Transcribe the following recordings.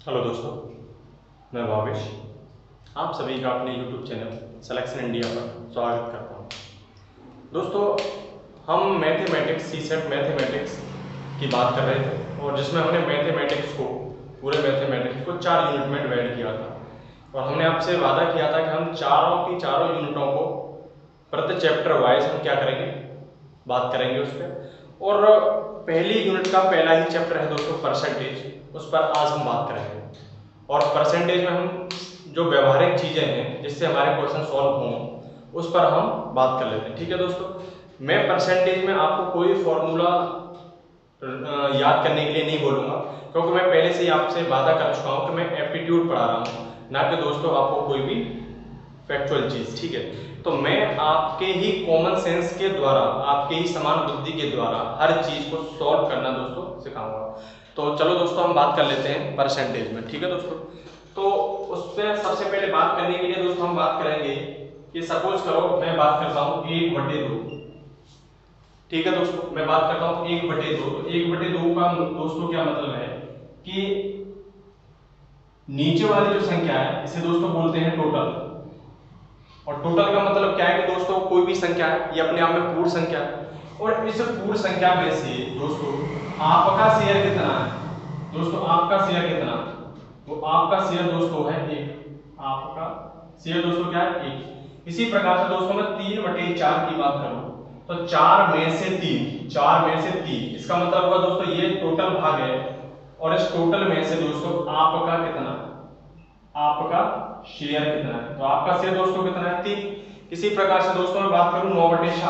Hello दोस्तों, मैं भावेश आप सभी का अपने YouTube चैनल सिलेक्शन इंडिया पर स्वागत करता हूं। दोस्तों, हम मैथमेटिक्स सी सेट मैथमेटिक्स की बात कर रहे थे और जिसमें हमने पूरे मैथमेटिक्स को 4 यूनिट में डिवाइड किया था और हमने आपसे वादा किया था कि हम चारों यूनिटों को प्रति चैप्टर वाइज हम क्या करेंगे, बात करेंगे उस पर। और पहली यूनिट का पहला ही चैप्टर है दोस्तों परसेंटेज, उस पर आज हम बात करेंगे। और परसेंटेज में हम जो व्यवहारिक चीज़ें हैं जिससे हमारे क्वेश्चन सॉल्व हों उस पर हम बात कर लेते हैं। ठीक है दोस्तों, मैं परसेंटेज में आपको कोई फॉर्मूला याद करने के लिए नहीं बोलूँगा, क्योंकि मैं पहले से ही आपसे वादा कर चुका हूँ कि मैं एप्टीट्यूड पढ़ा रहा हूँ, ना कि दोस्तों आपको कोई भी फैक्चुअल चीज़। ठीक है, तो मैं आपके ही कॉमन सेंस के द्वारा, आपके ही समान बुद्धि के द्वारा हर चीज़ को सॉल्व करना दोस्तों सिखाऊंगा। तो चलो दोस्तों हम बात कर लेते हैं परसेंटेज में। ठीक है दोस्तों, तो उस पर सबसे पहले बात करने के लिए दोस्तों हम बात करेंगे कि सपोज करो मैं बात करता हूँ 1/2। ठीक है दोस्तों, मैं बात करता हूँ 1/2। तो 1/2 का दोस्तों क्या मतलब है कि नीचे वाली जो संख्या है इसे दोस्तों बोलते हैं टोटल। और टोटल का मतलब क्या है कि दोस्तों कोई भी संख्या है ये अपने आप में पूर्ण संख्या है, और इस पूर्ण संख्या में से दोस्तों आपका शेयर कितना है। दोस्तों आपका शेयर कितना, तो आपका शेयर दोस्तों है 1। आपका शेयर दोस्तों क्या है 1। इसी प्रकार से दोस्तों मैं 3/4 की बात करूं तो 4 में से 3, इसका मतलब होगा दोस्तों ये टोटल भाग है, और इस टोटल में से दोस्तों आपका कितना, आपका शेयर कितना है। तो आपका शेयर दोस्तों कितना है 3। इसी प्रकार से दोस्तों मैं बात करूं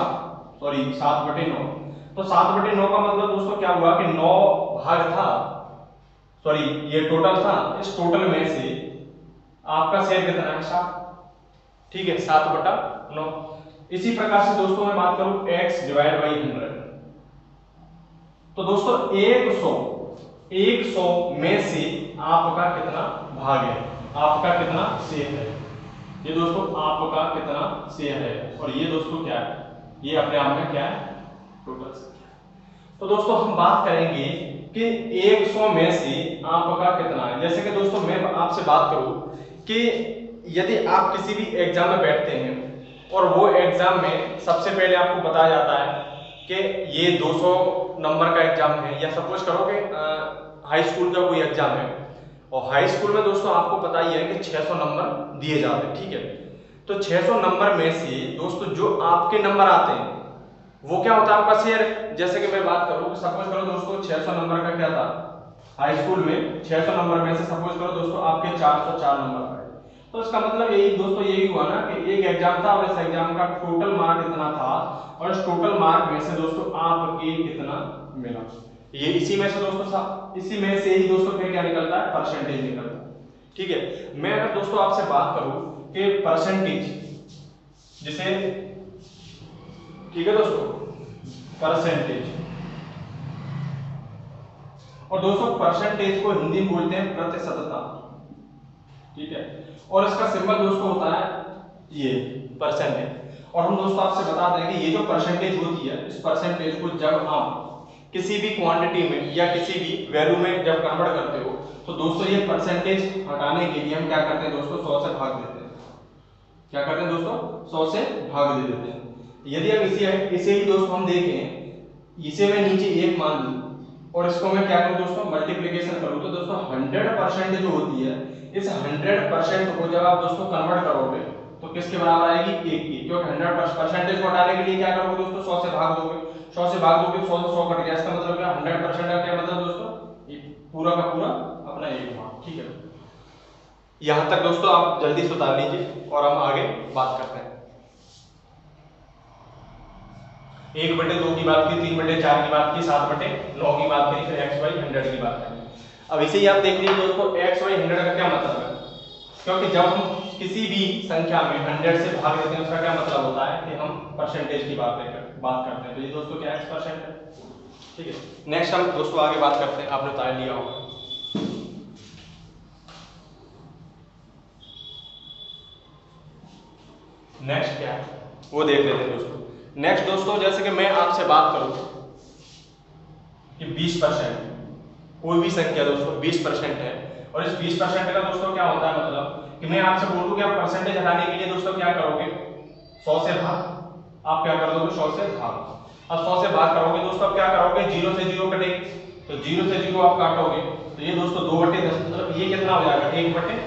7/9, तो 7/9 का मतलब दोस्तों क्या हुआ कि 9 भाग था, ये टोटल था, इस टोटल में से आपका शेयर कितना है 7। ठीक है, 7/9। इसी प्रकार से दोस्तों मैं बात करूं x/100, तो दोस्तों 100 में से आपका कितना भाग है, आपका कितना शेयर है। ये दोस्तों आपका कितना शेयर है, और ये दोस्तों क्या है, ये अपने आप में क्या है टोटल संख्या। तो दोस्तों हम बात करेंगे कि 100 में से आपका कितना है। जैसे कि दोस्तों मैं आपसे बात करूं कि यदि आप किसी भी एग्जाम में बैठते हैं और वो एग्जाम में सबसे पहले आपको बताया जाता है कि ये 200 नंबर का एग्जाम है, या सपोज करो कि हाई स्कूल का कोई एग्जाम है, और हाई स्कूल में दोस्तों आपको पता ही है कि 600 नंबर दिए जाते हैं। ठीक है, तो 600 नंबर में से दोस्तों जो आपके नंबर आते हैं वो क्या होता है आपका शेयर। जैसे कि मैं बात करूं, सपोज करो दोस्तों 600 नंबर का क्या था हाई स्कूल में, 600 नंबर में से सपोज करो दोस्तों आपके 404 नंबर आए, तो इसका मतलब यही दोस्तों यही हुआ ना कि एक एग्जाम था और इस एग्जाम का टोटल मार्क इतना था, और इस टोटल मार्क में से दोस्तों आपके कितना मिला। ये इसी में से दोस्तों इसी में से ही दोस्तों फिर क्या निकलता है, परसेंटेज निकलता है। ठीक है, मैं अगर दोस्तों आपसे बात करूं कि परसेंटेज जिसे, ठीक है दोस्तों, परसेंटेज, और दोस्तों परसेंटेज को हिंदी में बोलते हैं प्रतिशतता। ठीक है, और इसका सिंबल दोस्तों होता है ये परसेंटेज। और हम दोस्तों आपसे बता दें कि ये जो परसेंटेज होती है, इस परसेंटेज को जब आप किसी भी क्वांटिटी में या किसी भी वैल्यू में जब कन्वर्ट करते हो, तो दोस्तों ये परसेंटेज हटाने के लिए हम क्या करते हैं दोस्तों 100 से भाग देते हैं। क्या करते हैं दोस्तों 100 से भाग दे देते हैं। यदि हम इसे ही दोस्तों हम देखें, इसे मैं नीचे 1 मान लूं और इसको मैं क्या करूं दोस्तों मल्टीप्लिकेशन करूं, तो दोस्तों 100% जो होती है, इस 100% को जब आप दोस्तों कन्वर्ट करोगे तो किसके बराबर आएगी 1 की, क्योंकि 100% को हटाने के लिए क्या करोगे दोस्तों 100 से भाग दोगे, 100 से भाग दोगे, 100 से 100 कट गया, इसका मतलब क्या 100% का क्या मतलब दोस्तों ये पूरा का पूरा अपना 1 हुआ। ठीक है, यहां तक दोस्तों आप जल्दी से उतार लीजिए और हम आगे बात करते हैं। 1/2 की बात की, 3/4 की बात की, 7/9 की बात करी, फिर x/100 की बात करी। अब इसे ही आप देख लीजिए दोस्तों x/100 का क्या मतलब है, क्योंकि जब हम किसी भी संख्या में 100 से भाग देते हैं उसका क्या मतलब होता है कि हम परसेंटेज की बात करते हैं। तो ये दोस्तों क्या x% है। ठीक है, नेक्स्ट हम दोस्तों आगे बात करते हैं, आपने उतार लिया होगा। नेक्स्ट क्या है वो देख लेते हैं दोस्तों। नेक्स्ट दोस्तों जैसे कि मैं आपसे बात करूं कि 20%, कोई भी संख्या दोस्तों 20% है, और इस 20% का दोस्तों क्या होता है, मतलब कि मैं आपसे बोलूं कि आप परसेंटेज हटाने के लिए दोस्तों क्या करोगे, 100 से भाग। आप क्या कर दोगे, 100 से भाग। अब 100 से भाग करोगे दोस्तों, आप क्या करोगे, 0 से 0 कटेगी, तो 0 से 0 आप काटोगे तो ये दोस्तों 2/10, मतलब ये कितना हो जाएगा,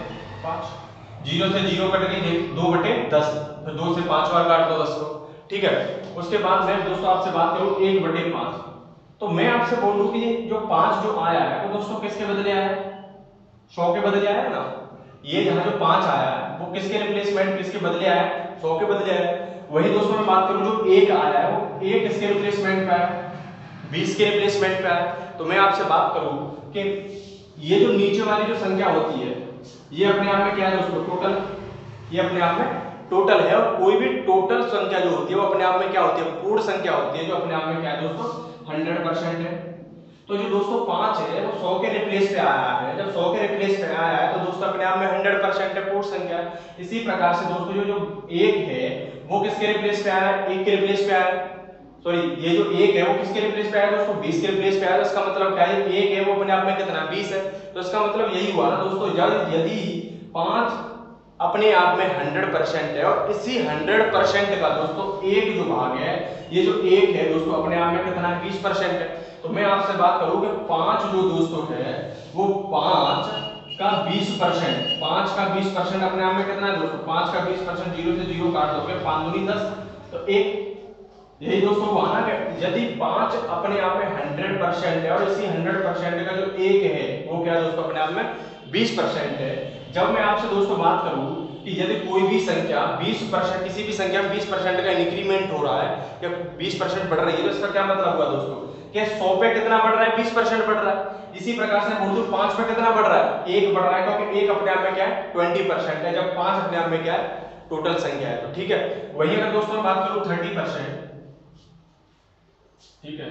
1/5। 0 से 0 कट गई, 2/10, फिर 2 से 5 बार काट दो 10 को, ठीक है। उसके बाद मैं दोस्तों आपसे बात करूं 1/5, तो मैं आपसे बोलूं कि ये जो 5 जो आया है वो दोस्तों किसके बदले आया है, 100 के बदले आया है ना। ये यहाँ जो 5 आया है वो किसके रिप्लेसमेंट, किसके बदले आया है, 100 के बदले आया है। वही दोस्तों मैं बात करूं जो 1 आया है वो 1 किसके रिप्लेसमेंट पे आया, 20 के रिप्लेसमेंट पे आया। तो मैं आपसे बात करूं कि ये जो नीचे वाली जो संख्या होती है ये अपने आप में क्या है दोस्तों, टोटल। ये अपने आप में टोटल है, और कोई भी टोटल संख्या जो होती है वो अपने आप में क्या होती है, पूर्ण संख्या होती है, जो अपने आप में क्या है दोस्तों, 100% है। तो जो दोस्तों 5 है वो 100 के रिप्लेस पे आया है, जब 100 के रिप्लेस पे आया है तो दोस्तों अपने आप में 100% है, पूर्ण संख्या है। इसी प्रकार से दोस्तों जो 1 है वो किसके रिप्लेस पे आया है, 1 के रिप्लेस पे आया है। सॉरी, ये जो 1 है वो किसके रिप्लेस पे आया है दोस्तों, 20 के रिप्लेस पे आया है। इसका मतलब क्या है, 1 है वो अपने आप में कितना, 20 है। तो इसका मतलब यही हुआ ना दोस्तों, यदि 5 अपने आप में 100% है और इसी 100% का दोस्तों एक जो भाग है, ये जो 1 है दोस्तों अपने आप में कितना है, 20% है। तो मैं आपसे बात करूं कि 5 जो दोस्तों है वो 5 का 20%, 5 का 20% अपने आप में कितना है दोस्तों, 5 का 20%, 0 से 0 काट दोगे, 5 दूनी 10, तो 1। यही दोस्तों हुआ ना कि यदि 5 अपने आप में 100% है और इसी 100% का जो 1 है वो क्या दोस्तों अपने आप में 20% है। जब मैं आपसे दोस्तों बात करूं कि यदि कोई भी संख्या 20%, किसी भी संख्या में 20% का इंक्रीमेंट हो रहा है या 20% बढ़ रही है, तो इसका क्या मतलब हुआ दोस्तों कि 100 पे कितना बढ़ रहा है, 20% बढ़ रहा है। इसी प्रकार से बोल दूं 5 पे कितना बढ़ रहा है, 1 बढ़ रहा है, क्योंकि 1 अपने आप में क्या है, 20% है, जब 5 अपने आप में क्या है, टोटल संख्या है। तो ठीक है, वही अगर दोस्तों मैं बात करूं 30%, ठीक है,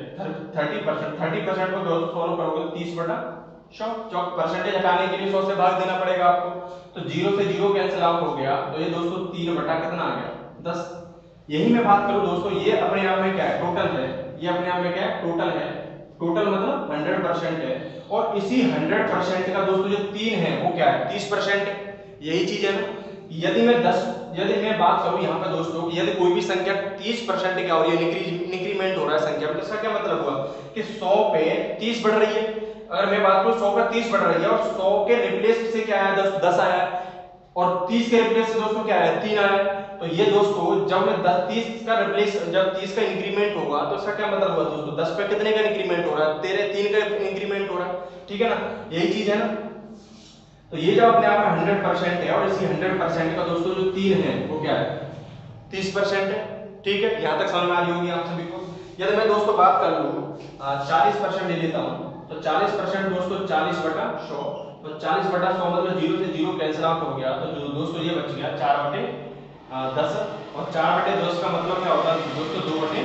30% को दोस्तों सॉल्व करोगे तो 30/100, परसेंटेज हटाने के लिए 100 से भाग देना पड़ेगा आपको, तो 0 से 0 कैंसिल आउट हो गया, तो ये दोस्तों 3 कितना आ गया, 10। यही मैं बात करूं दोस्तों, ये अपने आप में क्या है, टोटल है। ये अपने आप में क्या है, टोटल है। टोटल मतलब 100% है, और इसी 100% का दोस्तों जो 3 है वो क्या है, 30% है। यही चीज है ना। यदि मैं बात करूं यहाँ पे दोस्तों, यदि कोई भी संख्या 30% क्या हो रही है, इंक्रीमेंट हो रहा है संख्या में, तो इसका क्या मतलब हुआ कि 100 पे 30 बढ़ रही है। अगर मैं बात करूं 100 पे 30 बढ़ रही है और 100 के रिप्लेस से क्या आया, 10 आया, और 30 के रिप्लेस से दोस्तों क्या आया, 3 आया। तो ये दोस्तों जब मैं 30 का रिप्लेस, जब 30 का इंक्रीमेंट होगा तो इसका क्या मतलब हुआ दोस्तों, 10 पे कितने का इंक्रीमेंट हो रहा है, 3 का इंक्रीमेंट हो रहा है, ठीक है ना। यही चीज है ना। तो ये जो अपने आप में 100% है और इसी 100% का दोस्तों जो 3 है वो क्या है, 30% है, ठीक है। यहां तक समझ में आ रही होगी आप सभी को। यदि मैं दोस्तों बात कर लूं 40% ले लेता हूं, तो 40% दोस्तों 40/100, तो 40/100 मतलब 0 से 0 कैंसिल आउट हो गया, तो जो दोस्तों ये बच गया 4/10, और 4/10 का मतलब क्या होता है दोस्तों,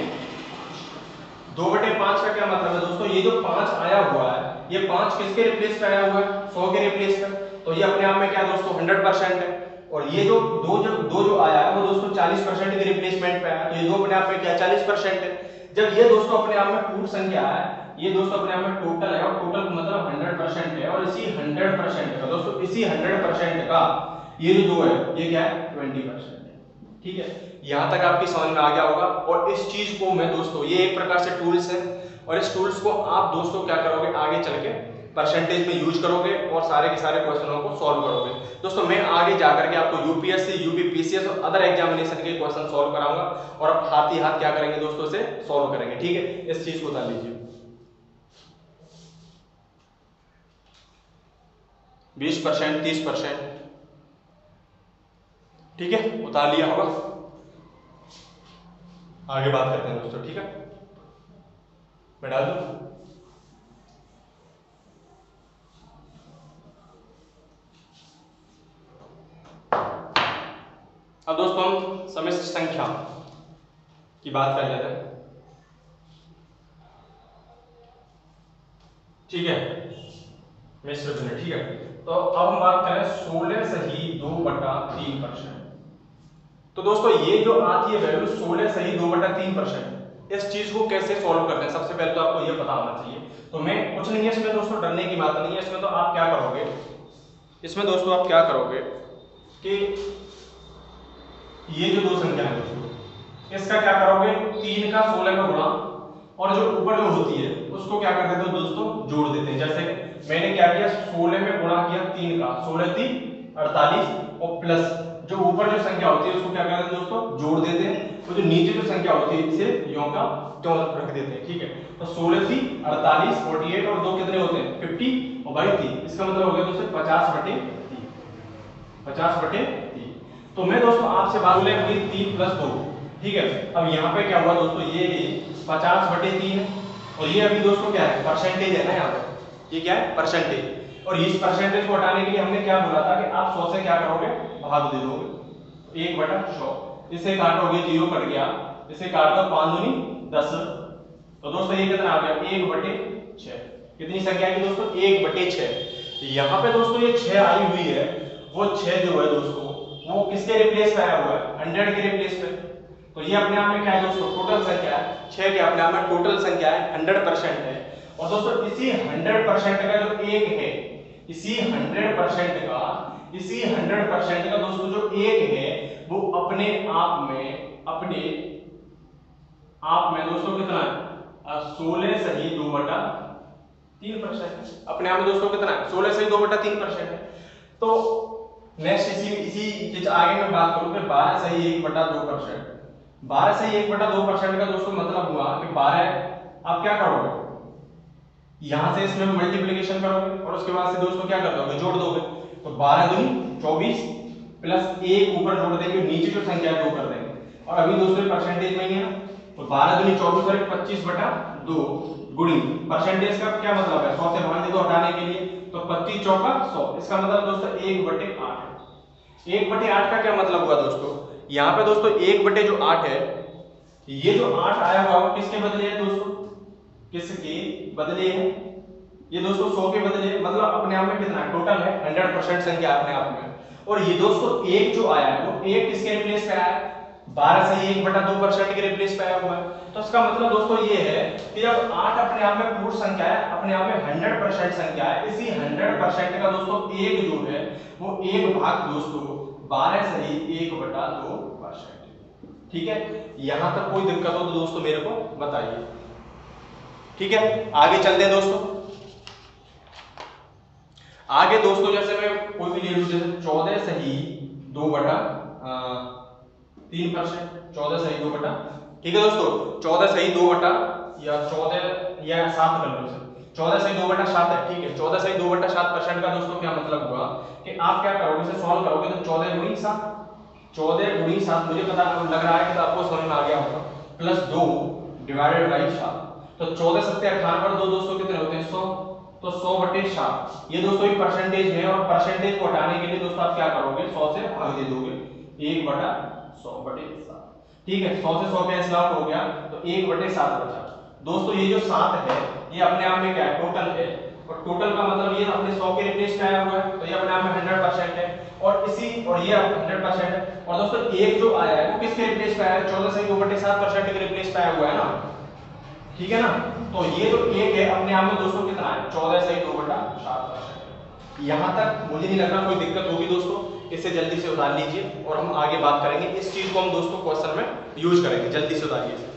2/5 का क्या मतलब है दोस्तों, ये जो 5 आया हुआ है ये 5 किसके रिप्लेस पे आया हुआ है, 100 के रिप्लेस पे, तो ये अपने आप में क्या दोस्तों 100% है। और ये जो दो जो आया है वो दोस्तों 40% के रिप्लेसमेंट पे आया, तो ये 2 अपने आप में क्या 40% है। जब ये दोस्तों अपने आप में पूर्ण संख्या है, ये दोस्तों अपने आप में टोटल है, और टोटल मतलब 100% है, और इसी 100% का दोस्तों, इसी 100% का ये जो 2 है ये क्या है, 20% है, ठीक है। यहां तक आपकी समझ में आ गया होगा। और इस चीज को मैं दोस्तों, ये एक प्रकार से टूल्स है, और इस टूल्स को आप दोस्तों क्या करोगे, आगे चल के परसेंटेज में यूज करोगे और सारे के सारे क्वेश्चनों को सॉल्व करोगे। दोस्तों मैं आगे जाकर के आपको यूपीएससी, यूपीपीसीएस और अदर एग्जामिनेशन के क्वेश्चन सॉल्व कराऊंगा, और आप हाथ ही हाथ क्या करेंगे दोस्तों से सॉल्व करेंगे, ठीक है। इस चीज को उतार लीजिए, 20%, 30%, ठीक है, उतार लिया होगा। आगे बात करते हैं दोस्तों, ठीक है, मैं डाल दूं। अब दोस्तों हम सम्मिश्र संख्या की बात कर लेते हैं, ठीक है, मिश्र भिन्न, ठीक है। तो अब हम बात करें 16/2/3%। तो दोस्तों ये जो आती है वैल्यू 16/2/3%, इस चीज को कैसे सॉल्व करते हैं, सबसे पहले तो आपको ये पता होना चाहिए। तो मैं कुछ नहीं है इसमें दोस्तों, डरने की बात नहीं है इसमें। तो आप क्या करोगे, इसमें दोस्तों आप क्या करोगे कि ये जो दो संख्या है दोस्तों, इसका क्या करोगे 3 का 16 का गुणा, और जो ऊपर जो होती है उसको क्या कर देते हो दोस्तों, जोड़ देते हैं। जैसे मैंने क्या किया, 16 में गुणा किया 3 का, 16 3 48, और प्लस जो ऊपर जो संख्या होती है उसको क्या करते हैं दोस्तों, जोड़ देते हैं, और जो नीचे जो संख्या होती है इसे यों का त्यों रख देते हैं। ठीक है, तो 16 3 48 48 और 2 कितने होते हैं 50, और भाई 3, इसका मतलब हो गया दोस्तों 50/3, 50/3। तो मैं दोस्तों आपसे बात बोले हुई 3 + 2। ठीक है, अब यहाँ पे क्या हुआ दोस्तों, ये 50/3 है, और ये अभी दोस्तों क्या है, परसेंटेज है ना, यहाँ पे ये क्या है, परसेंटेज। और इस परसेंटेज को हटाने के लिए हमने क्या बोला था कि आप 100 से क्या करोगे, भाग दे दोगे, 1/100, इसे काटोगे 0 कट गया, इसे काट दो 5 दूनी 10। तो दोस्तों ये कितना आ गया, 1/6। कितनी संख्या की दोस्तों, 1/6। यहाँ पे दोस्तों ये 6 आई हुई है, वो 6 जो है दोस्तों वो किसके रिप्लेस पे आया हुआ है, 100 के रिप्लेस पे। तो ये अपने आप में क्या है दोस्तों, टोटल संख्या है, 6 के अपने आप में टोटल संख्या है, 100% है। और दोस्तों इसी 100% का जो 1 है, इसी 100% का दोस्तों जो 1 है वो अपने आप में दोस्तों कितना है, 16 सही 2/3%। अपने आप में दोस्तों कितना है, 16 सही 2/3% है। तो नेक्स्ट इसी आगे मैं बात करूं कि 12 सही 1/2%। 12 सही 1/2% का दोस्तों मतलब हुआ कि 12 आप क्या करोगे, यहां से इसमें मल्टीप्लिकेशन करोगे, और उसके बाद से दोस्तों क्या कर दोगे, जोड़ दोगे। तो 12 दूनी 24 प्लस 1 ऊपर जोड़ देंगे, नीचे जो संख्या है 2 कर देंगे, और अभी दोस्तों परसेंटेज में ही है, तो 12 दूनी 24 और 25/2 गुणी परसेंटेज का क्या मतलब है, 100 से भाग दे दो हटाने के लिए, तो 25 चौका 100, इसका मतलब दोस्तों 1/8 है। 1/8 का क्या मतलब हुआ दोस्तों, यहाँ पे दोस्तों 1/8 है, ये जो 8 आया हुआ वो किसके बदले है दोस्तों, किसके बदले है, ये दोस्तों 100 के बदले है, मतलब अपने आप में कितना टोटल है 100% संख्या अपने आप में। और ये दोस्तों 1 जो आया है वो 1 किसके रिप्लेस पे आया है, 12 से 1/2% के रिप्लेस पे आया हुआ है। तो इसका मतलब दोस्तों ये है कि जब 8 अपने आप में पूर्ण संख्या है, अपने आप में 100% संख्या है, इसी 100% का दोस्तों 1 जो है वो 1 भाग दोस्तों 12 सही 1/2%। ठीक है, यहां तक कोई दिक्कत हो तो दोस्तों मेरे को बताइए। ठीक है, आगे चलते हैं दोस्तों। आगे दोस्तों जैसे मैं कोई भी ले लूं, जैसे 14 सही 2/3%, 14 सही 2 बटा, ठीक है दोस्तों, 14 सही 2 बटा या 14 या 7 कर लो, 14 सही 2/7 है। ठीक है, 14 सही 2/7% का दोस्तों क्या मतलब हुआ कि आप क्या करोगे, इसे सॉल्व करोगे तो 14 गुणी 7, 14 गुणी 7 मुझे पता लग रहा है कि तो आपको समझ में आ गया होगा, प्लस 2 डिवाइडेड बाई 7। तो 14 7 98 और 2 दोस्तों कितने होते हैं 100, तो 100/7 ये दोस्तों एक परसेंटेज है, और परसेंटेज को हटाने के लिए दोस्तों आप क्या करोगे, 100 से भाग दे दोगे, 1/100/7। ठीक है, 100 से 100 कैंसिल आउट हो गया, तो 1/7 बचा। दोस्तों ये जो 7 है ये अपने आप में क्या है, टोटल है, और टोटल का मतलब ये अपने 100 के रिप्लेस पे आया हुआ है, तो ये अपने आप में 100% है, और ये 100% है। और दोस्तों एक जो आया है वो किसके रिप्लेस पे आया है, 14 से 2/7% के रिप्लेस पे आया हुआ है ना, ठीक है ना। तो ये जो 1 है अपने आप में दोस्तों कितना है, 14 से 2/7%। यहां तक मुझे नहीं लग रहा कोई दिक्कत होगी दोस्तों, इसे जल्दी से उतार लीजिए, और हम आगे बात करेंगे, इस चीज को हम दोस्तों क्वेश्चन में यूज करेंगे। जल्दी से उतारिए इसे।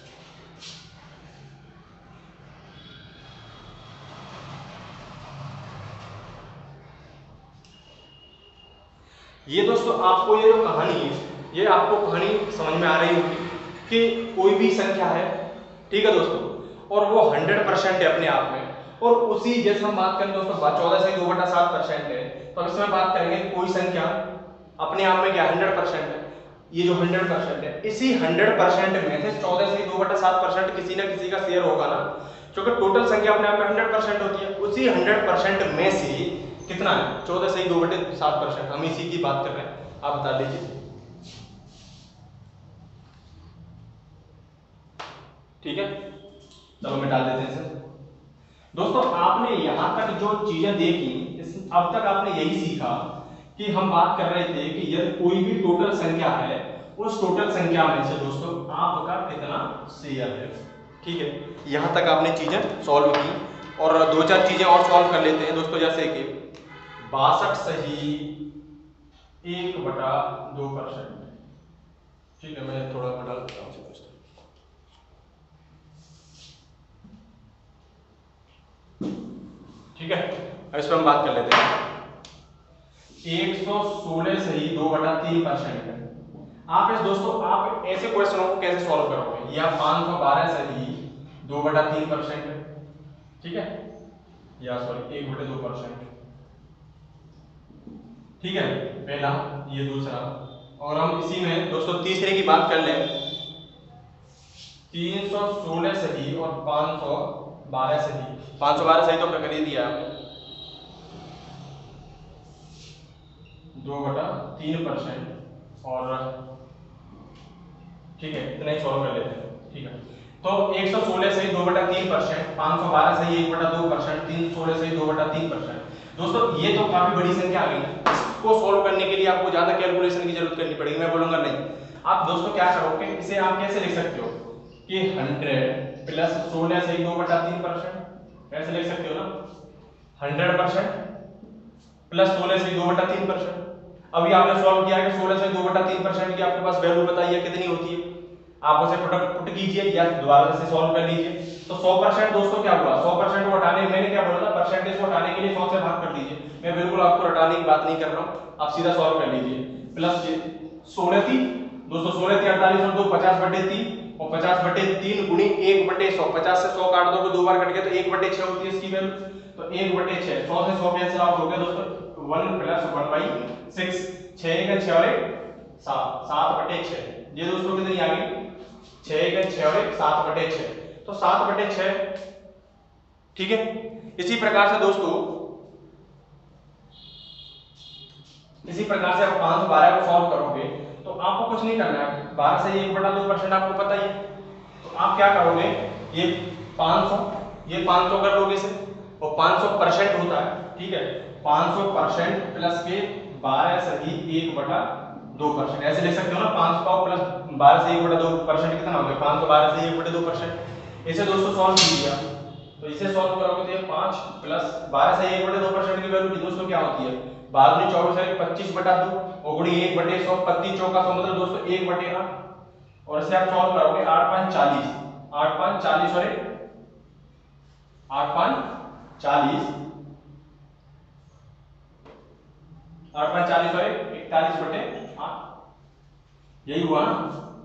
ये दोस्तों आपको ये जो कहानी है, ये आपको कहानी समझ में आ रही होगी कि कोई भी संख्या है, ठीक है दोस्तों, और वो 100% है अपने आप में, और उसी जैसे हम बात करें दोस्तों 14 से 2/7% है, तो अब इसमें बात करेंगे कोई संख्या अपने आप में क्या 100% है, ये जो 100% है, इसी 100% में से 14 से 2/7% किसी ना किसी का शेयर होगा ना, क्योंकि टोटल संख्या अपने आप में 100% होती है, उसी 100% में से कितना है, 14 से 2/7%। हम इसी की बात कर रहे हैं, आप बता दीजिए। ठीक है, चलो मैं डाल देते हैं इसे। दोस्तों आपने यहां तक जो चीजें देखी, अब तक आपने यही सीखा कि हम बात कर रहे थे कि यदि कोई भी टोटल संख्या है, उस टोटल संख्या में से दोस्तों आपका कितना शेयर है। ठीक है, यहां तक आपने चीजें सॉल्व की, और 2-4 चीजें और सॉल्व कर लेते हैं दोस्तों, जैसे कि 62 सही 1/2%। ठीक है, मैं थोड़ा बढ़ा देता हूँ दोस्तों। ठीक है, अब इस पर हम बात कर लेते हैं। 116 सही 2/3%। आप इस दोस्तों आप ऐसे क्वेश्चनों को कैसे सॉल्व करोगे? या 512 सही 2/3%, ठीक है, या सॉरी 1/2%। ठीक है, पहला, ये दूसरा, और हम इसी में दोस्तों तीसरे की बात कर लें। 316 सही और 512 सही। 512 सही तो कर ही दिया हमने, 2/3%, और ठीक है, इतना ही सॉल्व कर लेते हैं। ठीक है, तो 116 सही 2/3%, 512 सही 1/2%, 316 सही 2/3%। दोस्तों ये तो काफी बड़ी संख्या आ गई। इसको सॉल्व करने के लिए आपको ज्यादा कैलकुलेशन की जरूरत करनी पड़ेगी, मैं बोलूंगा नहीं। आप दोस्तों क्या करोगे, इसे आप कैसे लिख सकते हो कि 100 प्लस 16 सही 2/3%, ऐसे लिख सकते हो ना। 100% प्लस 16 सही 2/3%। अभी आपने सॉल्व किया कि 16 से 2/3% की आपके पास वैल्यू बताइए कितनी होती है। आप उसे पुट कीजिए या दोबारा से सॉल्व कर लीजिए। तो 100% दोस्तों क्या हुआ, 100% को हटाने, मैंने क्या बोला था, परसेंटेज को हटाने के लिए 100 से भाग कर दीजिए। मैं बिल्कुल आपको हटाने की बात नहीं कर रहा हूं, आप सीधा सॉल्व कर लीजिए। प्लस 16 थी दोस्तों, 16 थी 48 और 2 50/3, और 50/3 गुणी 1/100। 50 से 100 काट दो तो 2 बार कट गया तो 1/6 होती है इसकी वैल्यू। तो 1/6, 100 से 100 कैंसिल आउट हो गया दोस्तों, 1 + 1/6, 6 का 6 और 1 7, 7/6। ये दोस्तों कितनी आ गई, 6 का 6 और 1 7/6, तो 7/6। ठीक है, इसी प्रकार से दोस्तों, इसी प्रकार से आप 512 को सॉल्व करोगे तो आपको कुछ नहीं करना है, 12 से 1/2% आपको पता ही है। तो आप क्या करोगे, ये 500, ये 500 कर लोगे इसे, और 500% होता है। ठीक है, 500% प्लस के 12 सही 1/2%, ऐसे लिख सकते हो ना। 500 प्लस 12 से 1/2% कितना हो गया, 512 से 1/2%। इसे दोस्तों सॉल्व कीजिए आप, तो इसे सॉल्व करोगे तो ये 5 प्लस 12 से 1/2% की वैल्यू दोस्तों क्या होती है, 12 24 है 25/2, और गुणी 1/100, 25 चौका 100 मतलब दोस्तों 1/8। और इसे आप सॉल्व करोगे 8 5 40, 8 5 40 और 8 5 40, 8 5 40 और 41/8, यही हुआ ना।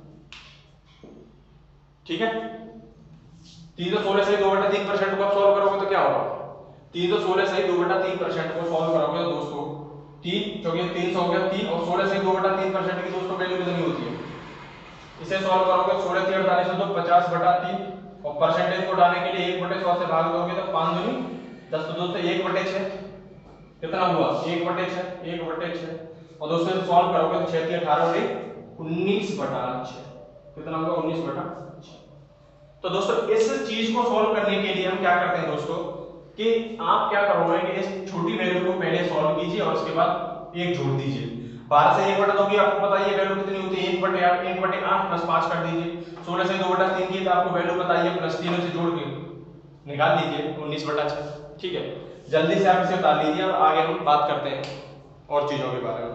ठीक है, 316 से 2/3% को आप सॉल्व करोगे तो क्या होगा, 316 से 2/3% को सॉल्व करोगे तो दोस्तों 3 चौके 300 हो गया 3, और 16 से 2/3% की दोस्तों वैल्यू कितनी होती है, इसे सॉल्व करोगे 16 3 48 तो 50/3, और परसेंटेज को डालने के लिए 1/100 से भाग दोगे तो 5 दूनी 10, तो दोस्तों 1/6 कितना हुआ, 1/6, 1/6। और दोस्तों सॉल्व करोगे तो 6 18 और 19/6, कितना होगा 19/6। तो दोस्तों इस चीज को सॉल्व करने के लिए हम क्या करते हैं दोस्तों, कि आप क्या करोगे कि इस छोटी वैल्यू को पहले सॉल्व कीजिए और उसके बाद एक जोड़ दीजिए। 12 से 1/2 की आपको पता है वैल्यू कितनी होती है, 1/8, 1/8 प्लस 5 कर दीजिए। 16 से 2/3 की तो आपको वैल्यू बताइए, प्लस 3 से जोड़ के निकाल दीजिए 19/6। ठीक है, जल्दी से आप इसे उतार लीजिए और आगे हम बात करते हैं और चीजों के बारे में।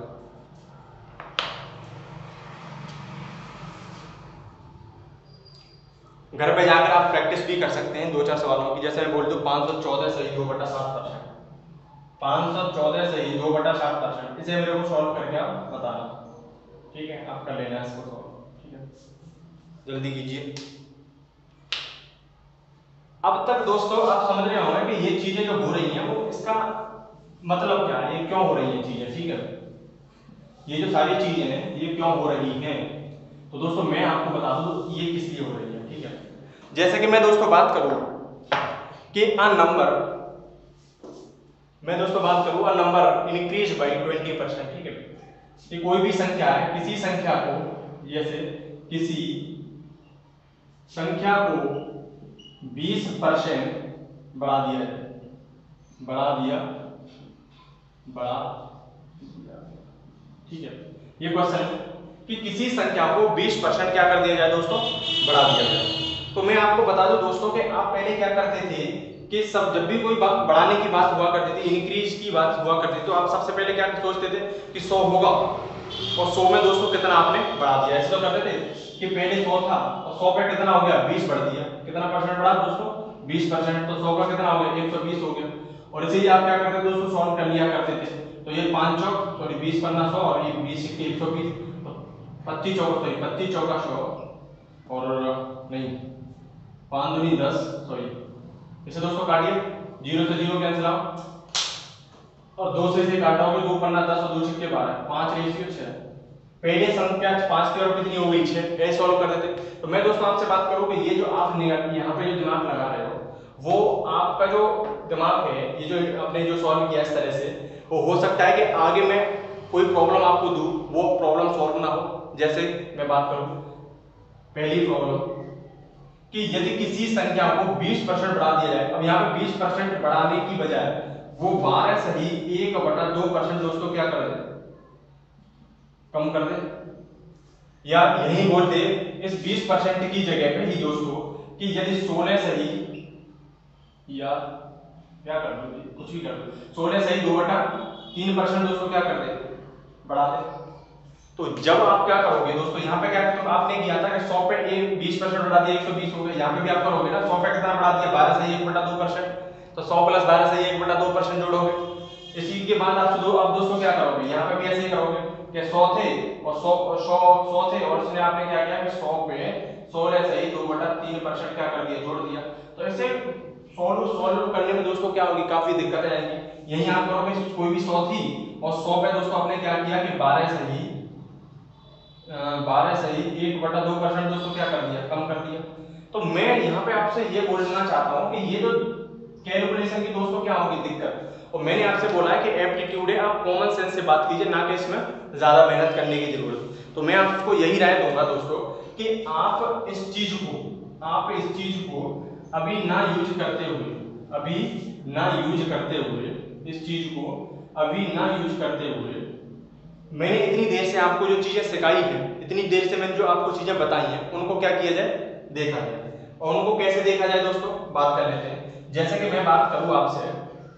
घर पे जाकर आप प्रैक्टिस भी कर सकते हैं 2-4 सवालों की। जैसे मैं बोल दूं 514 सही 2/7%, 514 सही 2/7%, इसे मेरे को सॉल्व करके आप बताना। ठीक है, आप कर लेना इसको सॉल्व। ठीक है, जल्दी कीजिए। अब तक दोस्तों आप समझ रहे होंगे कि ये चीजें जो हो रही हैं वो इसका मतलब क्या है, ये क्यों हो रही है चीजें। ठीक है, ये जो सारी चीजें हैं ये क्यों हो रही हैं, तो दोस्तों मैं आपको बता दूं ये किस लिए हो रही है। ठीक है, जैसे कि मैं दोस्तों बात करूं कि अ नंबर, मैं दोस्तों बात करूं अ नंबर इंक्रीज बाय 20%। ठीक है, कि कोई भी संख्या है, किसी संख्या को, जैसे किसी संख्या को 20% बढ़ा दिया जाए, बढ़ा दिया, बढ़ा दिया। ठीक है, ये क्वेश्चन है कि किसी संख्या को 20% क्या कर दिया जाए दोस्तों, बढ़ा दिया जाए। तो मैं आपको बता दूं दोस्तों कि आप पहले क्या करते थे कि सब जब भी कोई बात बढ़ाने की बात हुआ करती थी, इंक्रीज की बात हुआ करती थी, तो आप सबसे पहले क्या सोचते थे कि 100 होगा और 100 में दोस्तों कितना आपने बढ़ा दिया। ऐसे तो करते थे कि पहले 100 था और 100 पे कितना हो गया 20 बढ़ दिया। कितना परसेंट बढ़ा दोस्तों 20%, तो 100 का कितना हो गया 120 हो गया। और इसे ही आप क्या करते थे दोस्तों सॉल्व कर लिया करते थे। तो ये 5 चौक सॉरी 20 पन्ना 100 और ये 20 के 120, तो 25 चौक सॉरी 25 चौका 100 और नहीं 5 दूनी 10 सॉरी। इसे दोस्तों काटिए, 0 से 0 कैंसिल आउट और 2 से इसे काटोगे 2 पन्ना 10 और 2 छक्के 12, 5:6। पहले संख्या 5 की और कितनी हो गई 6, ऐसे सॉल्व कर देते। तो मैं दोस्तों आपसे बात करूं कि ये जो आप यहाँ पे जो दिमाग लगा रहे हो वो आपका जो दिमाग है, ये जो आपने जो सॉल्व किया इस तरह से, वो हो सकता है कि आगे मैं कोई प्रॉब्लम आपको दूं वो प्रॉब्लम सॉल्व ना हो। जैसे मैं बात करूं पहली प्रॉब्लम कि यदि किसी संख्या को 20% बढ़ा दिया जाए। अब यहाँ पे 20% बढ़ाने की बजाय वो 12 सही 1/2% दोस्तों क्या कर दे कम कर दे, या यही बोल दे इस 20% की जगह पे ही दोस्तों कि यदि 16 सही या क्या कर दो कुछ भी कर दो 16 सही 2/3% दोस्तों क्या कर दे बढ़ा दे। तो जब आप क्या करोगे दोस्तों यहाँ पे क्या तो आपने किया था कि 100 पे 20% बढ़ा दिया 120 हो गया। यहाँ पे भी आप करोगे ना 100 पे कितना बढ़ा दिया 12 सही 1/2%, तो 100 + 12 सही 1/2% जोड़ोगे। इसी के बाद आप दोस्तों क्या करोगे यहाँ पे भी ऐसे ही करोगे कि 100 थे और 100 थे और इसने आपने क्या किया कि 100 पे 16 सही 2/3% क्या कर दिया जोड़ दिया। तो ऐसे सॉल्व करने में दोस्तों क्या होगी काफी दिक्कतें आएंगी। यही आप करोगे कोई भी 100 थी और 100 पे दोस्तों आपने क्या किया कि 12 सही 1/2% दोस्तों क्या कर दिया कम कर दिया। तो मैं यहाँ पे आपसे ये बोलना चाहता हूँ कि ये जो कैलकुलेशन की दोस्तों क्या होगी दिक्कत, और मैंने आपसे बोला है कि एप्टीट्यूड है, आप कॉमन सेंस से बात कीजिए ना कि इसमें ज्यादा मेहनत करने की जरूरत। तो मैं आपको यही राय दूंगा दोस्तों कि आप इस चीज को अभी ना यूज करते हुए मैंने इतनी देर से आपको जो चीजें सिखाई है, इतनी देर से मैंने जो आपको चीजें बताई हैं, उनको क्या किया जाए देखा जाए। और उनको कैसे देखा जाए दोस्तों बात कर लेते हैं। जैसे कि मैं बात करूं आपसे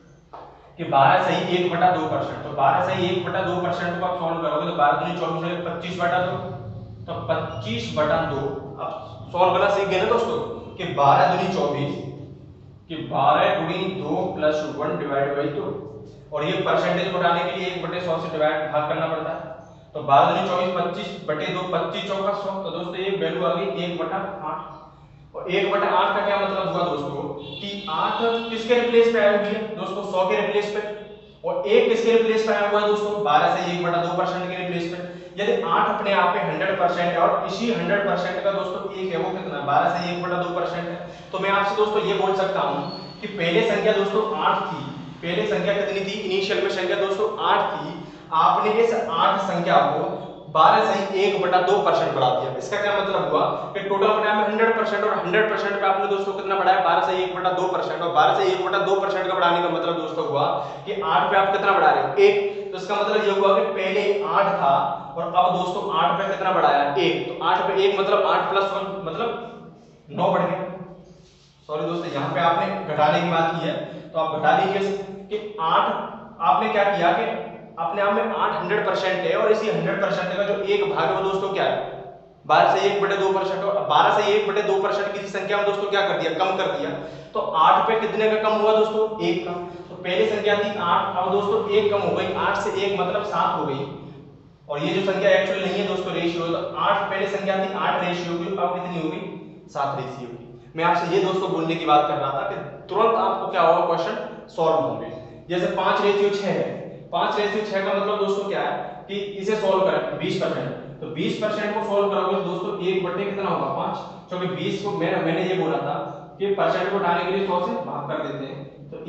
कि 12 सही 1/2%, तो 12 सही 1/2% को आप सॉल्व करोगे तो 12 दूनी 24 25/2, तो 25/2 अब सॉल्व करना सीख गए ना दोस्तों कि 12 दूनी 24 कि 12 गुणी 2 + 1 डिवाइड बाई 2, और ये परसेंटेज बढ़ाने के लिए 1/100 से डिवाइड भाग करना पड़ता है। तो 12 दूनी 24 25/2 25 चौका 100, तो दोस्तों ये वैल्यू आ गई 1/8। और 1/8 का क्या मतलब हुआ दोस्तों कि 8 किसके रिप्लेस पे आया हुआ है दोस्तों 100 के रिप्लेस पे, और 1 किसके रिप्लेस पे आया हुआ है दोस्तों 12 से 1/2% के रिप्लेस पे। यदि 8 अपने आप में 100% है और इसी 100% का दोस्तों 1 है वो कितना 12 से 1/2% है। तो मैं आपसे दोस्तों ये बोल सकता हूं कि पहले संख्या दोस्तों 8 थी, पहले संख्या कितनी थी इनिशियल में संख्या दोस्तों 8 थी, आपने इस 8 संख्या को 12 सही 1/2% बढ़ा दिया। इसका क्या मतलब हुआ कि टोटल अपने आप में 100% और 100% पे आपने दोस्तों कितना बढ़ाया 12 सही 1/2%, और 12 सही 1/2% का बढ़ाने का मतलब दोस्तों हुआ कि 8 पे आप कितना बढ़ा रहे हो 1। तो इसका मतलब ये हुआ कि पहले 8 था और अब दोस्तों 8 पे कितना बढ़ाया 1, तो 8 पे 1 मतलब 8 + 1 मतलब 9 बढ़ गया। सॉरी दोस्तों यहाँ पे आपने घटाने की बात की है तो आप घटा लीजिए कि 8 आपने क्या किया कि अपने आप में 8 100% है और इसी 100% का जो एक भाग है वो दोस्तों क्या है 12 से 1/2%, और 12 से 1/2% की संख्या में दोस्तों क्या कर दिया कम कर दिया। तो 8 पे कितने का कम हुआ दोस्तों 1 का। तो पहले संख्या थी 8, अब दोस्तों 1 कम हो गई, 8 से 1 मतलब 7 हो गई, और ये जो संख्या एक्चुअल नहीं है दोस्तों रेशियो, तो 8 पहले संख्या थी 8 रेशियो की, अब कितनी हो गई 7 रेशियो की। मैं आपसे ये दोस्तों बोलने की बात कर रहा था कि तुरंत आपको क्या होगा क्वेश्चन सॉल्व होंगे। जैसे 5:6 है, 5:6 का मतलब दोस्तों क्या है कि इसे सॉल्व करें 20%, तो 20% को सॉल्व करोगे तो दोस्तों 1 बटे कितना होगा 5, क्योंकि 20 को मैंने ये बोला था कि परसेंट को उठाने के लिए 100 से भाग कर देते हैं, तो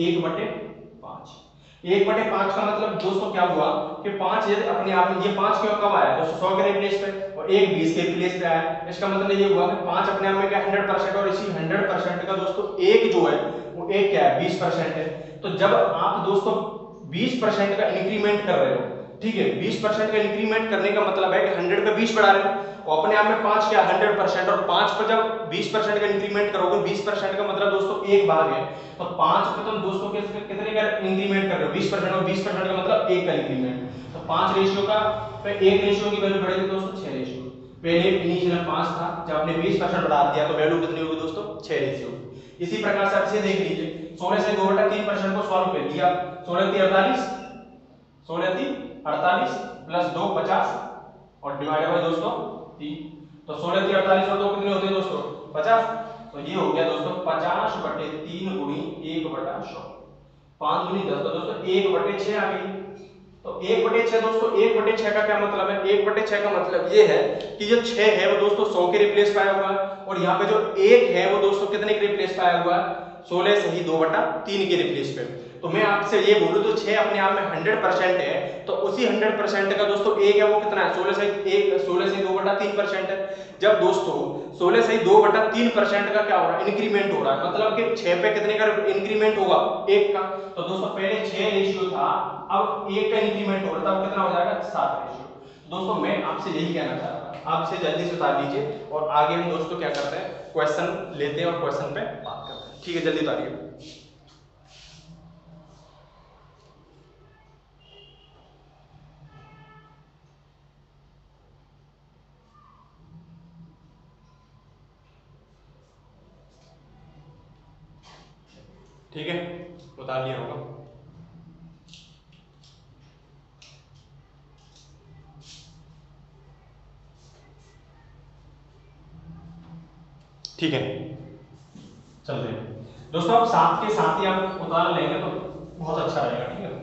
1/5। 1/5 का मतलब दोस्तों क्या हुआ कि 5 यदि अपने आप में ये 5 क्यों कब आया दोस्तों 100 के रिप्लेस पे और 1 20 के रिप्लेस पे आया। इसका मतलब ये हुआ कि 5 अपने आप में क्या 100% और इसी 100% का दोस्तों 1 जो है वो 1 क्या है 20% है। तो जब आप दोस्तों 20% का इंक्रीमेंट कर रहे हो ठीक है, 20% का इंक्रीमेंट करने का मतलब है कि 100 पे 20 बढ़ा रहे हैं और अपने आप में 5 क्या 100%, और 5 पर जब 20% का इंक्रीमेंट करोगे, 20% का मतलब दोस्तों एक भाग है, तो 5 पे तुम दोस्तों कितने का इंक्रीमेंट कर रहे हो 20%, और 20% का मतलब एक का इंक्रीमेंट, तो 5 रेशियो का पे 1 रेशियो की वैल्यू बढ़ेगी दोस्तों 6 रेशियो। पहले इनिशियल में 5 था, जब आपने 20% बढ़ा दिया तो वैल्यू कितनी होगी दोस्तों 6 रेशियो। इसी प्रकार से आप इसे देख लीजिए, 16 से 2/3% को सॉल्व कर लिया, 16 3 48, 16 3 48 प्लस 2 50 और डिवाइडेड बाय दोस्तों 3, तो 16 3 48 और 2 कितने होते हैं दोस्तों 50, तो ये हो गया दोस्तों 50/3 गुणी 1/100, 5 गुनी 10, तो दोस्तों 1/6 आ गई। तो 1/6 दोस्तों 1/6 का क्या मतलब है, 1/6 का मतलब ये है कि जो 6 है वो दोस्तों 100 के रिप्लेस पाया हुआ है, और यहाँ पे जो 1 है वो दोस्तों कितने के रिप्लेस पाया हुआ है 16 से ही 2/3 के रिप्लेस पे। तो मैं आपसे ये बोलूं तो 6 अपने आप में 100% है, तो उसी 100% का दोस्तों 1 है वो कितना है 16 से 2/3% है। जब दोस्तों 16 से 2/3% का क्या हो रहा है इंक्रीमेंट हो रहा है, मतलब कि 6 पे कितने का इंक्रीमेंट होगा 1 का, तो दोस्तों पहले 6 रेशियो था, अब 1 का इंक्रीमेंट हो रहा था, कितना हो जाएगा 7 रेशियो। दोस्तों मैं आपसे यही कहना चाह रहा था, आप इसे जल्दी से उतार लीजिए और आगे हम दोस्तों क्या करते हैं क्वेश्चन लेते हैं और क्वेश्चन पे बात करते हैं, ठीक है जल्दी उतारिए। ठीक है उतार लिया होगा। ठीक है चलते हैं दोस्तों, आप साथ के साथ ही आप उतार लेंगे तो बहुत अच्छा रहेगा, ठीक है।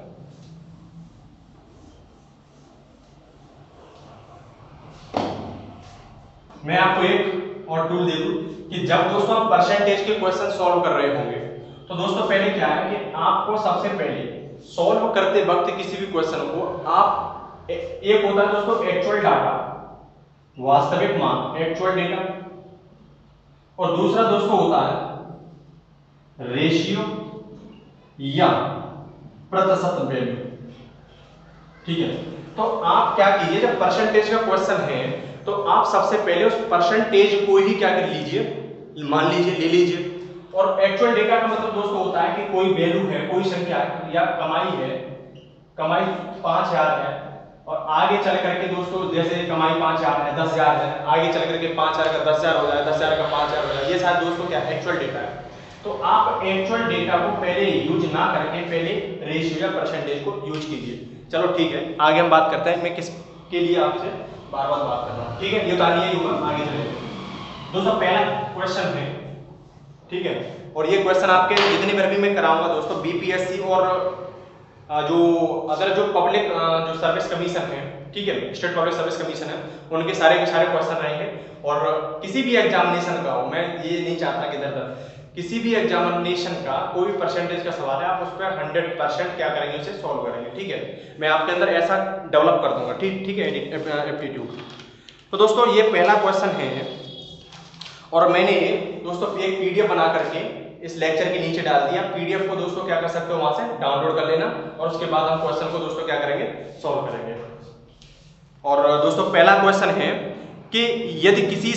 मैं आपको एक और टूल दे दूं कि जब दोस्तों आप परसेंटेज के क्वेश्चन सॉल्व कर रहे होंगे तो दोस्तों पहले क्या है कि आपको सबसे पहले सॉल्व करते वक्त किसी भी क्वेश्चन को आप एक होता है दोस्तों एक्चुअल डाटा, वास्तविक मान एक्चुअल डेटा, और दूसरा दोस्तों होता है रेशियो या प्रतिशत वैल्यू, ठीक है। तो आप क्या कीजिए जब परसेंटेज का क्वेश्चन है तो आप सबसे पहले उस परसेंटेज को ही क्या कर लीजिए मान लीजिए ले लीजिए, और एक्चुअल डेटा का मतलब दोस्तों होता है कि कोई वैल्यू है कोई संख्या है या कमाई है, कमाई 5000 है और आगे चल करके दोस्तों जैसे कमाई 5000 है 10,000 है, आगे चल करके 5000 का 10,000 हो जाए, 10,000 का 5,000 हो जाए, ये सारे दोस्तों क्या एक्चुअल डेटा है। तो आप एक्चुअल डेटा को पहले यूज ना करके पहले रेशियो या परसेंटेज को यूज कीजिए। चलो ठीक है आगे हम बात करते हैं, मैं किसके लिए आपसे बार बार बात कर रहा हूँ, ठीक है ये उतारिए ऊपर आगे चले दोस्तों। पहला क्वेश्चन है, ठीक है, और ये क्वेश्चन आपके जितनी बार भी मैं कराऊंगा दोस्तों बीपीएससी और जो अदर जो पब्लिक जो सर्विस कमीशन है, ठीक है, स्टेट पब्लिक सर्विस कमीशन है, उनके सारे के सारे क्वेश्चन रहेंगे। और किसी भी एग्जामिनेशन का हो, मैं ये नहीं चाहता कि इधर किसी भी एग्जामिनेशन का कोई भी परसेंटेज का सवाल है आप उस पर 100% क्या करेंगे उसे सॉल्व करेंगे, ठीक है। मैं आपके अंदर ऐसा डेवलप कर दूंगा, ठीक है एप्टीट्यूड। तो दोस्तों ये पहला क्वेश्चन है और मैंने दोस्तों एक पीडीएफ बना करके इस लेक्चर के नीचे डाल दिया, पीडीएफ को दोस्तों क्या कर सकते हो वहां से डाउनलोड कर लेना और उसके बाद हम क्वेश्चन को दोस्तों क्या करेंगे सॉल्व करेंगे। और दोस्तों पहला क्वेश्चन है कि यदि किसी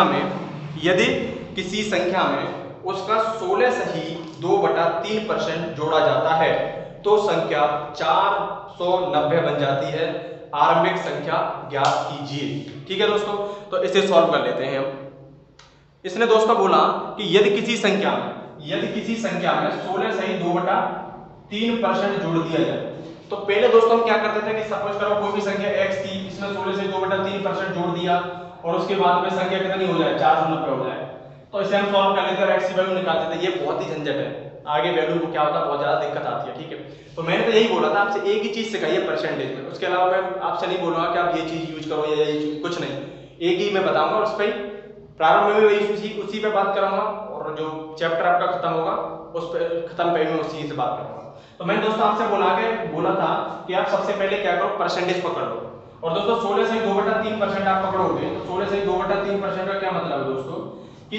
संख्या में उसका 16 से ही 2/3% जोड़ा जाता है तो संख्या 490 बन जाती है, आरंभिक संख्या ज्ञात कीजिए, ठीक है दोस्तों। तो इसे सॉल्व कर लेते हैं हम। इसने दोस्तों बोला कि यदि किसी संख्या में 16 से ही 2/3% जोड़ दिया जाए, तो पहले दोस्तों हम क्या करते थे कि सपोज करो कोई भी संख्या x थी, इसमें 16 से 2/3% जोड़ दिया और उसके बाद में संख्या कितनी हो जाए 490 हो जाए, तो इसे हम सॉल्व कर लेते हैं और x की वैल्यू निकालते थे। ये बहुत ही झंझट है, आगे वैल्यू को क्या होता है बहुत ज्यादा दिक्कत आती है, ठीक है। तो मैंने तो यही बोला था आपसे एक ही चीज सिखाइए परसेंटेज में, उसके अलावा मैं आपसे नहीं बोलूंगा कि आप ये चीज यूज करो या ये चीज, कुछ नहीं, एक ही मैं बताऊंगा और उस पर प्रारंभ में वही उसी पे बात करूंगा और जो चैप्टर आपका खत्म होगा उस पे खत्म पे मैं उसी से बात करूंगा। तो मैंने दोस्तों आपसे बोला था कि आप सबसे पहले क्या करो परसेंटेज पकड़ लो, और दोस्तों 16 से 2/3% आप पकड़ोगे तो 16 से 2/3% का क्या मतलब है दोस्तों कि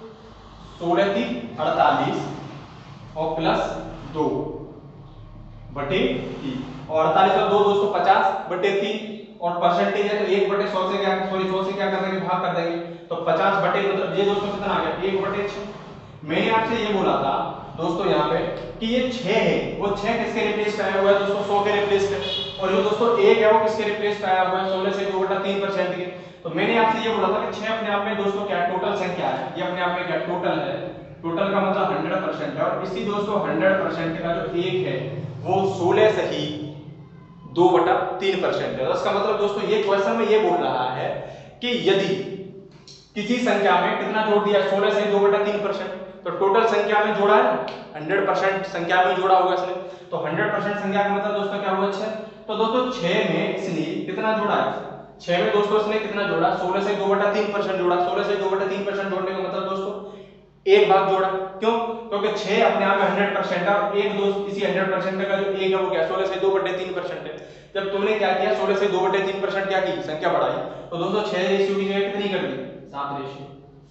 16 3 48 और प्लस 2 बटे 3 और 48 और 2 दोस्तों 50 बटे 3 और परसेंटेज है तो 1 बटे 100 से क्या 100 से क्या कर देंगे भाग कर देंगे तो 50 बटे मतलब ये दोस्तों कितना आ गया 1 बटे 6। मैंने आपसे ये बोला था दोस्तों यहाँ पे कि ये 6 है वो 6 किसके रिप्लेस पे आया हुआ है दोस्तों 100 के रिप्लेस पे और जो दोस्तों 1 है वो किसके रिप्लेस पे आया हुआ है 16 से 2/3% के। तो मैंने आपसे ये बोला था कि 6 अपने आप में दोस्तों क्या टोटल संख्या है ये अपने आप में क्या टोटल है टोटल का मतलब 100% है और इसी दोस्तों 100% का जो 1 है वो 16 से ही 2/3% है। इसका मतलब दोस्तों ये क्वेश्चन में ये बोल रहा है कि यदि किसी संख्या में कितना जोड़ दिया 16 से 2/3% तो टोटल संख्या में जोड़ा है 100% संख्या में जोड़ा होगा इसने तो 100% संख्या का मतलब दोस्तों क्या हुआ 6। तो दोस्तों 6 में इसने कितना जोड़ा है 6 में दोस्तों इसने कितना जोड़ा 16 से 2/3% जोड़ा 16 से 2/3% जोड़ने का मतलब दोस्तों एक भाग जोड़ा क्यों क्योंकि 6 अपने आप में 100% है और एक दोस्त इसी 100% का जो एक है वो क्या 16 से 2/3% है। जब तुमने क्या किया 16 से 2/3% क्या की संख्या बढ़ाई तो दोस्तों 6 रेशियो की जगह कितनी कर दी 7 रेशियो।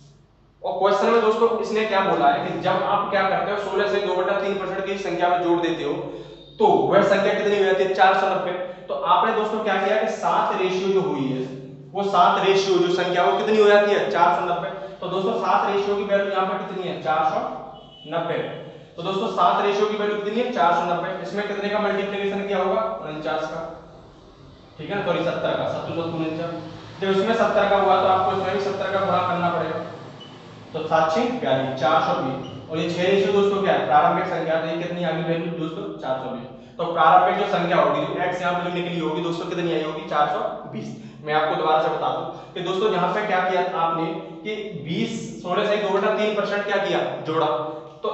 और क्वेश्चन में दोस्तों इसने क्या बोला है कि जब आप क्या करते हो 16 से 2/3% की संख्या में जोड़ देते हो तो वह संख्या कितनी हो जाती है 490। तो आपने दोस्तों क्या किया कि 7 रेशियो जो हुई है वो 7 रेशियो जो संख्या वो कितनी हो जाती है 490। तो दोस्तों 7 रेशियो की वैल्यू यहाँ पर कितनी है 490। तो दोस्तों 7 रेशियो की वैल्यू कितनी है 490। इसमें कितने का मल्टीप्लिकेशन किया होगा 49 का ठीक है ना सॉरी 70 का 7 जब इसमें 70 का हुआ तो आपको इसमें भी 70 का गुणा करना पड़ेगा तो 7×42 420 और ये 6 रेशियो दोस्तों क्या है प्रारंभिक संख्या तो ये कितनी आ गई वैल्यू दोस्तों 420। तो प्रारंभिक जो संख्या होगी जो x यहां पे निकली होगी दोस्तों कितनी आई होगी 420। मैं आपको दोबारा से बता दूं कि दोस्तों यहां पे क्या किया आपने कि 20 16 से 2/3% क्या किया जोड़ा तो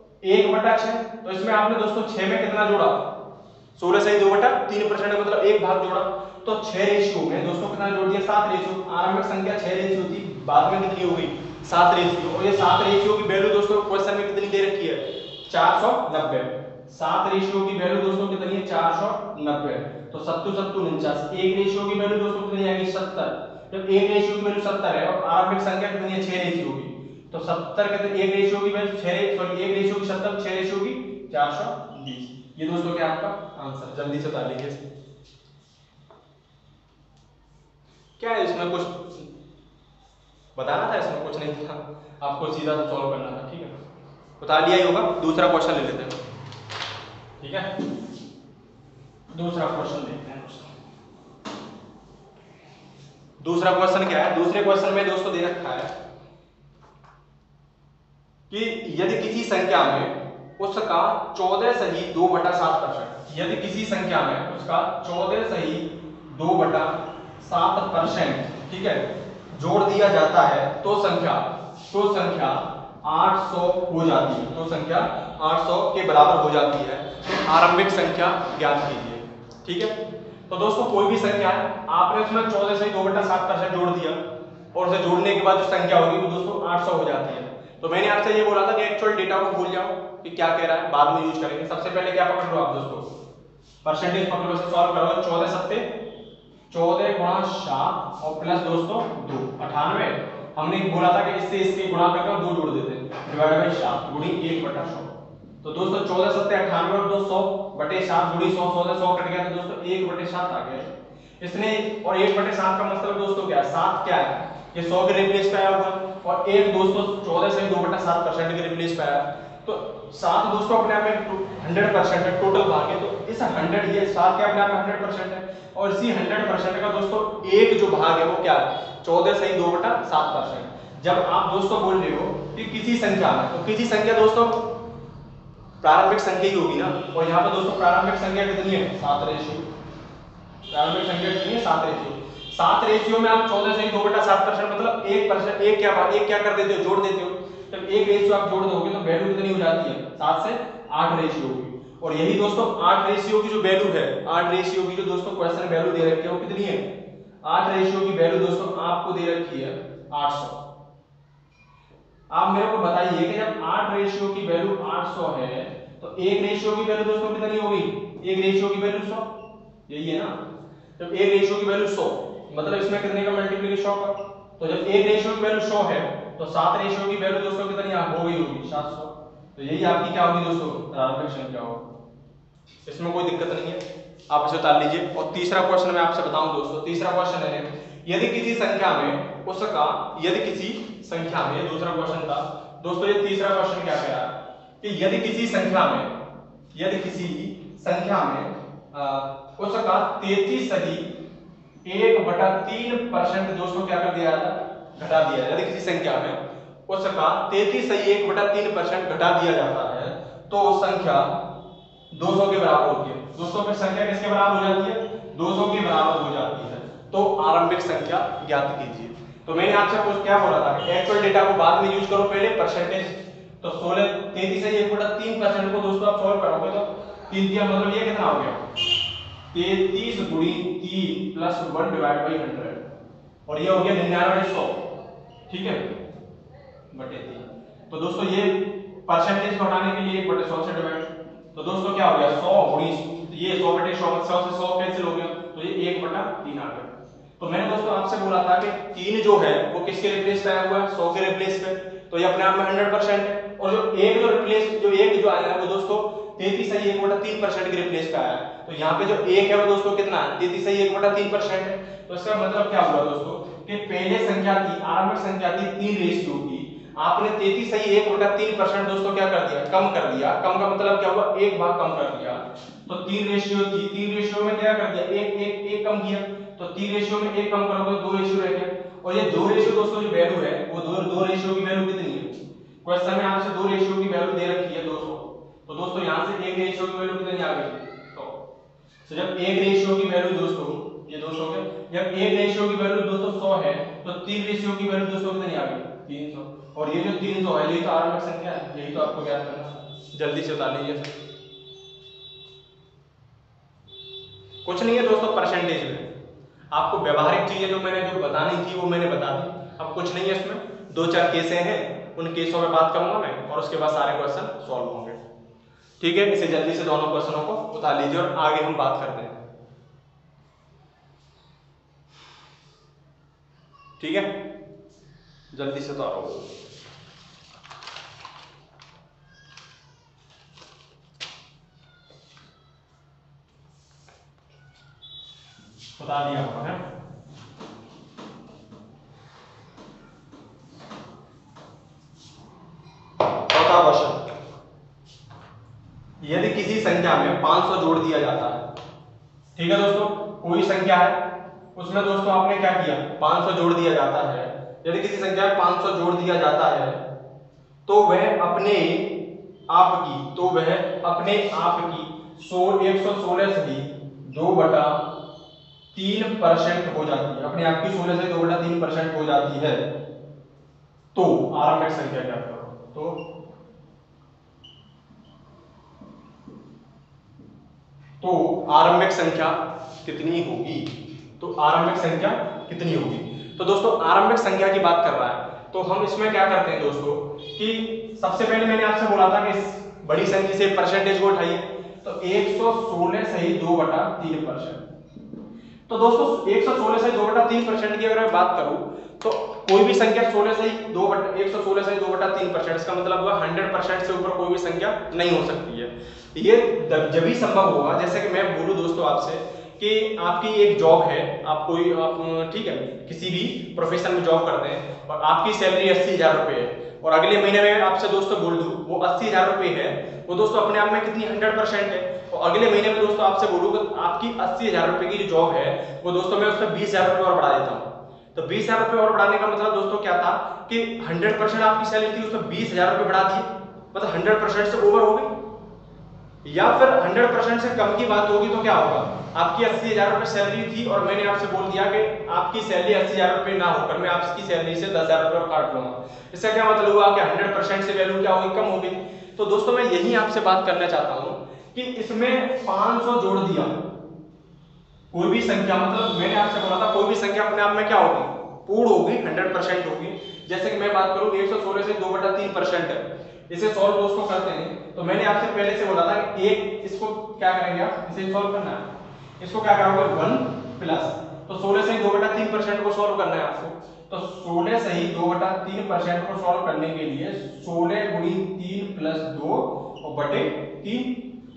1/6 तो इसमें आपने दोस्तों 6 में कितना जोड़ा 16 से 2/3% मतलब एक भाग जोड़ा तो 6 रेशियो में दोस्तों कितना जोड़ दिया 7 रेशियो। आरंभिक संख्या 6 रेशियो थी बाद में कितनी हो गई 7 रेशियो और ये 7 रेशियो की वैल्यू दोस्तों क्वेश्चन में कितनी दे रखी है 490। 7 रेशियो की वैल्यू दोस्तों कितनी है 490 तो 7 एक रेशियो की वैल्यू दोस्तों कितनी आएगी 70। जब एक रेशियो की वैल्यू 70 है और आरंभिक संख्या कितनी है 6 रेशियो की तो 70 कितने एक रेशियो की वैल्यू 6 सॉरी एक रेशियो की 70 6 रेशियो की 420। ये दोस्तों क्या आपका आंसर जल्दी से बता लीजिए क्या है इसमें कुछ बताना था इसमें कुछ नहीं था आपको सीधा सॉल्व करना था ठीक है बता लिया ही होगा। दूसरा क्वेश्चन ले लेते हैं ठीक है दूसरा क्वेश्चन देखते हैं दूसरा क्वेश्चन क्या है दूसरे क्वेश्चन में दोस्तों दे रखा है कि यदि किसी संख्या में उसका 14 सही 2/7% यदि किसी संख्या में उसका 14 सही 2/7% ठीक है जोड़ दिया जाता है तो संख्या 800 हो जाती है तो संख्या 800 के बराबर हो जाती है तो आरंभिक संख्या ज्ञात कीजिए ठीक है। तो दोस्तों कोई भी संख्या है आपने उसमें 14 से 2/7% जोड़ दिया और उसे जोड़ने के बाद जो संख्या होगी वो दोस्तों 800 हो जाती है। तो मैंने आपसे ये बोला था कि एक्चुअल डेटा को भूल जाओ कि क्या कह रहा है बाद में यूज करेंगे। सबसे पहले क्या पकड़ लो आप दोस्तों परसेंटेज पकड़ो से सॉल्व करो 14 सत्ते 14 × 7 और प्लस दोस्तों 2 98। हमने बोला था कि इससे इसके गुणा करके 2 जोड़ देते हैं डिवाइड बाय 7 गुणी 1/100। तो दोस्तों 14 सत्ते 98 और 2 100/7 गुणी 100 100 से 100 कट गया तो दोस्तों 1/7 आ गया इसने और 1/7 का मतलब दोस्तों क्या है 7 क्या है ये 100 के रिप्लेस पे आया हुआ और एक दोस्तों 14 से 2/7% के रिप्लेस पे आया तो 7 दोस्तों अपने आप में 100% है टोटल भाग है तो इस 100 ये 7 के अपने आप में 100% है और इसी 100% का दोस्तों एक जो भाग है वो क्या है 14 से 2/7%। जब आप दोस्तों बोल रहे हो कि किसी संख्या में तो किसी संख्या दोस्तों प्रारंभिक संख्या ही होगी ना और यहाँ पर दोस्तों प्रारंभिक संख्या कितनी है 7 रेशियो प्रारंभिक संख्या कितनी है 7 रेशियो 7 रेशियो में आप 14 से 2/7% मतलब 1% एक क्या कर देते हो जोड़ देते हो। जब एक रेशियो आप जोड़ दोगे तो वैल्यू कितनी हो जाती है 7 से 8 रेशियो होगी और यही दोस्तों 8 रेशियो की जो वैल्यू है 8 रेशियो की जो दोस्तों क्वेश्चन वैल्यू दे रखी है वो कितनी है 8 रेशियो की वैल्यू दोस्तों आपको दे रखी है 800। आप मेरे को बताइए कि जब 8 रेशियो की वैल्यू 800 है तो एक रेशियो की वैल्यू दोस्तों कितनी होगी एक रेशियो की वैल्यू 100 यही है ना। जब एक रेशियो की वैल्यू 100 मतलब इसमें कितने का मल्टीप्लिकेशन 100 का तो जब एक रेशियो की वैल्यू 100 है तो 7 रेशियो की वैल्यू दोस्तों कितनी हो गई होगी 700। तो यही आपकी क्या होगी दोस्तों प्रारंभिक संख्या होगी इसमें कोई दिक्कत नहीं है, आप इसे उतार लीजिए। और तीसरा क्वेश्चन मैं आपसे बताऊं दोस्तों, तीसरा क्वेश्चन है यदि किसी संख्या में उसका, यदि किसी संख्या में, ये दूसरा क्वेश्चन था दोस्तों, ये तीसरा क्वेश्चन क्या कह रहा है कि यदि किसी संख्या में, यदि किसी संख्या में उसका 33 सही 1/3% दोस्तों क्या कर दिया जाता है, घटा दिया। यदि किसी संख्या में उसका 33 सही 1/3% घटा दिया जाता है तो संख्या 200 के बराबर होती है। दोस्तों फिर संख्या किसके बराबर हो जाती है, 200 के बराबर हो जाती है। तो आरंभिक संख्या ज्ञात कीजिए। तो मैंने आपसे कुछ क्या बोला था कि एक्चुअल डेटा को बाद में यूज करो, पहले परसेंटेज। तो 16 33 से 1/3% को दोस्तों आप सॉल्व करोगे तो 3 दिया, मतलब ये कितना हो गया 33 गुणी 3 प्लस 1 डिवाइड बाई 100, और ये हो गया 99/100, ठीक है, बटे 3। तो दोस्तों ये परसेंटेज को हटाने के लिए 1/100 से डिवाइड, तो दोस्तों क्या हो गया 100 गुणी ये 100/100, 100 से 100 कैंसिल हो गया, तो ये 1/3 आ गया। तो मैंने दोस्तों आपसे बोला था कि 3 जो है वो किसके रिप्लेस पे आया हुआ है, 100 के रिप्लेस पे, तो ये अपने आप में 100% है। और जो एक जो रिप्लेस जो एक जो आया है वो दोस्तों 33 सही 1/3% के रिप्लेस पे आया है। तो यहाँ पे जो एक है वो दोस्तों कितना है, 33 सही 1/3% है। तो इसका मतलब क्या हुआ दोस्तों कि पहले संख्या की, आरंभिक संख्या की 3 रेशियो की आपने 33 सही 1/3% दोस्तों क्या कर दिया, कम कर दिया। कम का मतलब क्या हुआ, एक भाग कम कर दिया। तो 3 रेशियो थी, 3 रेशियो में क्या कर दिया, एक कम किया। तो 3 रेशियो में एक कम करोगे तो 2 रेशियो रह गया। और ये 2 रेशियो दोस्तों जो वैल्यू है वो 2 रेशियो की वैल्यू कितनी है, क्वेश्चन में आपसे 2 रेशियो की वैल्यू दे रखी है 200। तो दोस्तों यहां से 1 रेशियो की वैल्यू कितनी आ गई, तो जब 1 रेशियो की वैल्यू दोस्तों ये 200 है, जब 1 रेशियो की वैल्यू दोस्तों 100 है तो 3 रेशियो की वैल्यू दोस्तों कितनी आ गई 300। और ये जो 300 है यही तो आरंभिक संख्या है, यही तो आपको ज्ञात करना है। जल्दी से उतार लीजिए सर। कुछ नहीं है दोस्तों, परसेंटेज में आपको व्यवहारिक चीजें जो मैंने जो बतानी थी वो मैंने बता दी। अब कुछ नहीं है इसमें, 2-4 केसें हैं, उन केसों में बात करूंगा मैं और उसके बाद सारे क्वेश्चन सॉल्व होंगे। ठीक है, इसे जल्दी से दोनों क्वेश्चनों को उतार लीजिए और आगे हम बात करते हैं। ठीक है, जल्दी से उतारो। बता दिया आपको है। चौथा क्वेश्चन, यदि किसी संख्या में 500 जोड़ दिया जाता है, ठीक है दोस्तों, कोई संख्या है उसमें दोस्तों आपने क्या किया 500 जोड़ दिया जाता है। यदि किसी संख्या में 500 जोड़ दिया जाता है तो वह अपने आप की, तो वह अपने आप की 116 से ही 2/3% हो जाती है, अपने आप की 16 से 2/3% हो जाती है। तो आरंभिक संख्या क्या करो, तो आरंभिक संख्या कितनी होगी, तो आरंभिक संख्या कितनी होगी। तो दोस्तों आरंभिक संख्या की बात कर रहा है तो हम इसमें क्या करते हैं दोस्तों कि सबसे पहले मैंने आपसे बोला था कि इस बड़ी संख्या से परसेंटेज को उठाइए, तो 116 सही 2/3%। तो दोस्तों 116 से 2/3% की अगर मैं बात करूं तो कोई भी संख्या 16 से 116 से 2/3%, इसका मतलब हुआ 100% से ऊपर कोई भी संख्या नहीं हो सकती है। ये जब ही संभव होगा, जैसे कि मैं बोलूं दोस्तों आपसे कि आपकी एक जॉब है, आप कोई आप ठीक है किसी भी प्रोफेशन में जॉब करते हैं और आपकी सैलरी 80,000 रुपये है और अगले महीने में आपसे दोस्तों बोल दूं वो 80,000 रुपये है, वो दोस्तों अपने आप में कितनी 100% है। और अगले महीने में दोस्तों आपसे बोलूं कि आपकी 80,000 रुपये की जो जॉब है वो दोस्तों मैं उसमें 20,000 रुपये और बढ़ा देता हूँ। तो 20,000 रुपये और बढ़ाने का मतलब दोस्तों क्या था कि 100% आपकी सैलरी थी उसमें 20,000 रुपये बढ़ा दिए, मतलब 100% से ओवर हो गई। या फिर 100% से कम की बात होगी तो क्या होगा, आपकी 80,000 रुपये सैलरी थी और मैंने आपसे बोल दिया कि आपकी सैलरी 80,000 रुपये ना होकर मैं आपकी सैलरी से 10,000 रुपये और काट लूंगा। इसका क्या मतलब हुआ कि 100% से वैल्यू क्या होगी, कम होगी। तो दोस्तों मैं यही आपसे बात करना चाहता हूं कि इसमें 500 जोड़ दिया, कोई भी संख्या, मतलब मैंने आपसे बोला था कोई भी संख्या अपने आप में क्या होगी, पूर्ण होगी, 100% होगी। जैसे कि मैं बात करूं 116 से 2/3% है, इसे सॉल्व दोस्तों करते हैं तो मैंने आपसे पहले से बोला था कि एक इसको क्या करेंगे आप, इसे सॉल्व करना है, इसको क्या करोगे 1 प्लस, तो 16 से 2/3% को सॉल्व करना है आपको। तो 16 से ही 2/3% को सॉल्व करने के लिए 16 गुणी 3 प्लस 2 और बटे 3,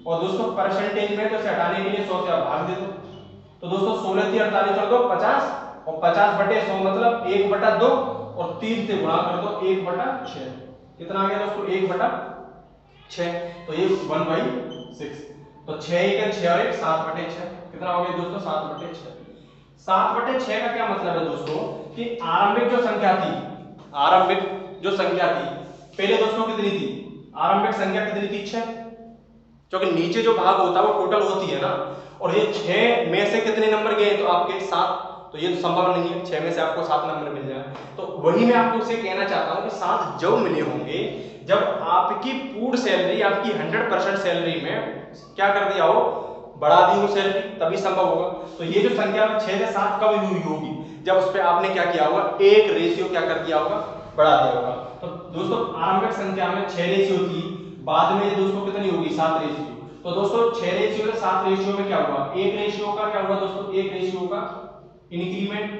और दोस्तों परसेंटेज में तो इसे हटाने के लिए 100 से आप भाग दे दो। तो दोस्तों 16 3 48 कर दो 50 और 50/100 मतलब 1/2 और 3 से गुणा कर दो 1/6। कितना आ गया दोस्तों 1/6। तो ये 1/6। तो 6 1 6 और 1 7/6। कितना हो गया दोस्तों 7/6। 7/6 का क्या मतलब है दोस्तों कि आरंभिक जो संख्या थी, आरंभिक जो संख्या थी पहले दोस्तों कितनी थी, आरंभिक संख्या कितनी थी 6, क्योंकि नीचे जो भाग होता है वो टोटल होती है ना, और ये 6 में से कितने नंबर गए तो आपके 7, तो ये तो संभव नहीं है 6 में से आपको 7 नंबर मिल जाए। तो वही मैं आपको से कहना चाहता हूं कि 7 जब मिले होंगे जब आपकी पूर्ण सैलरी, आपकी 100% सैलरी में क्या कर दिया हो, बढ़ा दी हो सैलरी, तभी संभव होगा। तो ये जो संख्या 6 से 7 कब हुई होगी, जब उस पर आपने क्या किया होगा, एक रेशियो क्या कर दिया होगा, बढ़ा दिया होगा। तो दोस्तों आरंभिक संख्या में 6 रेशियो थी, बाद में दोस्तों कितनी होगी 7 रेशियो। तो दोस्तों 6 रेशियो से 7 रेशियो में क्या हुआ, एक रेशियो का क्या हुआ दोस्तों, एक रेशियो का इंक्रीमेंट,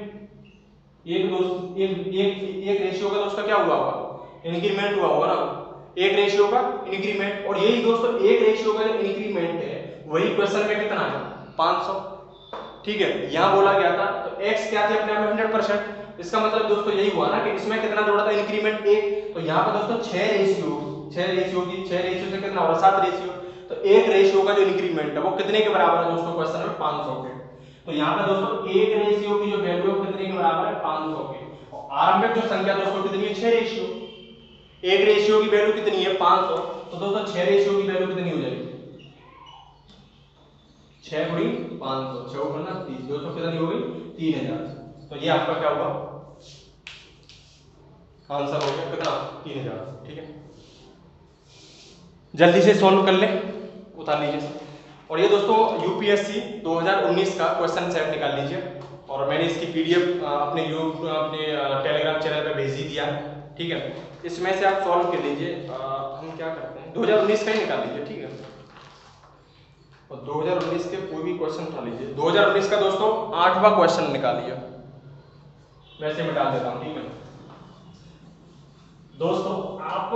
एक रेशियो का दोस्तों क्या हुआ होगा, इंक्रीमेंट हुआ होगा ना, एक रेशियो का इंक्रीमेंट। और यही दोस्तों एक रेशियो का जो इंक्रीमेंट है वही क्वेश्चन में कितना है 500। ठीक है, यहां बोला गया था तो x क्या थे अपने आप में 100%। इसका मतलब दोस्तों यही हुआ ना कि इसमें कितना जोड़ा था इंक्रीमेंट 1। तो यहां पर दोस्तों 6 रेशियो से कितना होगा 7 रेशियो। तो एक रेशियो का जो इंक्रीमेंट है वो कितने के बराबर है दोस्तों क्वेश्चन में 500 के। तो यहाँ पे दोस्तों एक रेशियो की जो वैल्यू है कितने के बराबर है 500 के। और आरंभिक जो संख्या दोस्तों कितनी है 6 रेशियो, एक रेशियो की वैल्यू कितनी है 500। तो दोस्तों 6 रेशियो की वैल्यू कितनी हो जाएगी 6 गुणी 500, 6 गुना 30, दोस्तों कितनी हो गई 3000। तो ये आपका क्या हुआ आंसर हो गया कितना 3000। ठीक है, जल्दी से सॉल्व कर ले, उतार लीजिए। और ये दोस्तों यूपीएससी 2019 का क्वेश्चन सेट निकाल लीजिए, और मैंने इसकी पीडीएफ अपने टेलीग्राम चैनल पे भेज ही दिया है। ठीक है, इसमें से आप सॉल्व कर लीजिए। हम क्या करते हैं 2019 का ही निकाल लीजिए। ठीक है, और 2019 के कोई भी क्वेश्चन उठा लीजिए। 2019 का दोस्तों 8वां क्वेश्चन निकालिए, वैसे मिटा देता हूँ। ठीक है दोस्तों, आप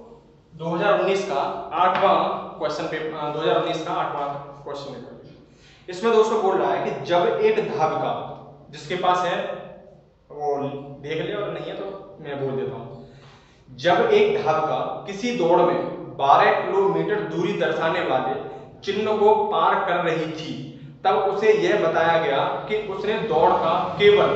2019 का 8वां क्वेश्चन पेपर, 2019 का 8वां क्वेश्चन पेपर, इसमें दोस्तों बोल रहा है कि जब एक धाविका, जिसके पास है वो देख ले और नहीं है तो मैं बोल देता हूं, जब एक धाविका किसी दौड़ में 12 किलोमीटर दूरी दर्शाने वाले चिन्ह को पार कर रही थी, तब उसे यह बताया गया कि उसने दौड़ का केवल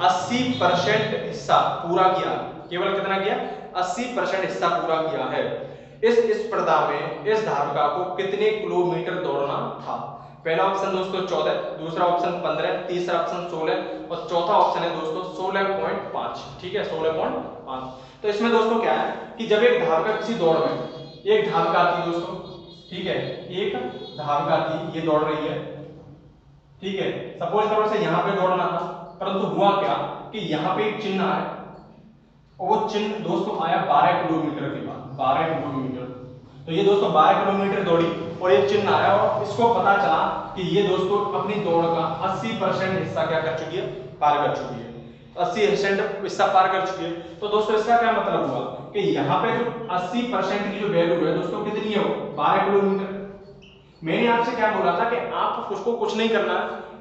80% हिस्सा पूरा किया। केवल कितना किया 80% हिस्सा पूरा किया है। इस स्पर्धा में इस धाविका को कितने किलोमीटर दौड़ना था। पहला ऑप्शन दोस्तों 14, दूसरा ऑप्शन 15, तीसरा ऑप्शन 16 और चौथा ऑप्शन है दोस्तों 16.5। ठीक है 16.5। तो इसमें दोस्तों क्या है कि जब एक धाविका किसी दौड़ में, एक धाविका थी दोस्तों, ठीक है एक धाविका थी, ये दौड़ रही है। ठीक है, सपोज करो से यहाँ पे दौड़ना था, परंतु हुआ क्या कि यहाँ पे एक चिन्ह आया, और वो चिन्ह दोस्तों आया 12 किलोमीटर के बाद, 12 किलोमीटर। तो ये दोस्तों 12 किलोमीटर दौड़ी और ये चिन्ह आया, और इसको पता चला कि ये दोस्तों अपनी दौड़ का 80% हिस्सा क्या कर चुकी है, पार कर चुकी है, 80% हिस्सा पार कर चुकी है। तो दोस्तों इसका क्या मतलब हुआ कि यहाँ पे जो 80% की जो वैल्यू है दोस्तों कितनी है, 12 किलोमीटर। मैंने आपसे क्या बोला था कि आप उसको कुछ नहीं करना,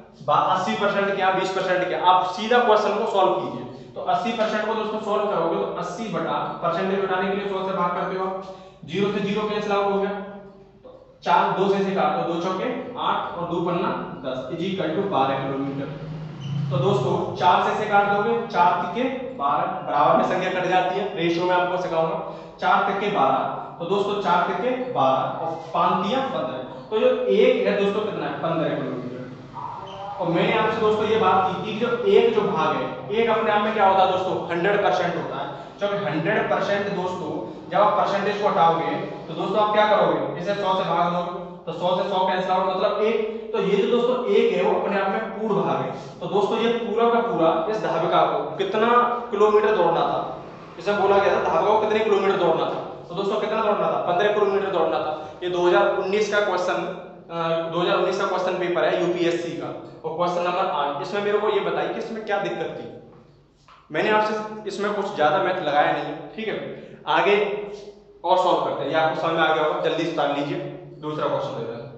80% क्या 20% क्या, आप सीधा क्वेश्चन को सॉल्व कीजिए। तो 80% को दोस्तों सॉल्व करोगे तो 80 बटा परसेंटेज उठाने के लिए 100 से भाग करते हो, 0 से 0 कैंसिल आउट हो गया। तो 4 2 से काट दो, 2 चौके 8 और 2 पन्ना 10 इज इक्वल टू 12 किलोमीटर। तो दोस्तों 4 से काट दोगे, 4 तिके 12, बराबर में संख्या कट जाती है, रेशियो में आपको सिखाऊंगा। 4 तिके 12, तो दोस्तों 4 तिके 12 और 5 तिया 15। तो जो एक है दोस्तों कितना है 15 किलोमीटर। और मैंने आपसे दोस्तों ये बात की थी कि जो एक जो भाग है, एक अपने आप में क्या होता है दोस्तों 100% होता है। जब 100% दोस्तों जब आप परसेंटेज को हटाओगे तो दोस्तों आप क्या करोगे, इसे 100 से भाग दोगे, तो 100 से 100 कैंसिल आउट मतलब 1। तो ये जो दोस्तों एक है वो अपने आप में पूर्ण भाग है। तो दोस्तों ये पूरा का पूरा इस धाविका को कितना किलोमीटर दौड़ना था, इसे बोला गया था धाविका को कितने किलोमीटर दौड़ना था। तो दोस्तों कितना दौड़ना था 15 किलोमीटर दौड़ना था। ये 2019 का क्वेश्चन 2019 का क्वेश्चन पेपर है यूपीएससी का, और क्वेश्चन नंबर 8। इसमें मेरे को ये बताइए कि इसमें क्या दिक्कत थी। मैंने आपसे इसमें कुछ ज्यादा मैथ लगाया नहीं है। ठीक है, आगे और सॉल्व करते हैं, ये आपको समझ में आ गया होगा, जल्दी से उतार लीजिए। दूसरा क्वेश्चन दे दें।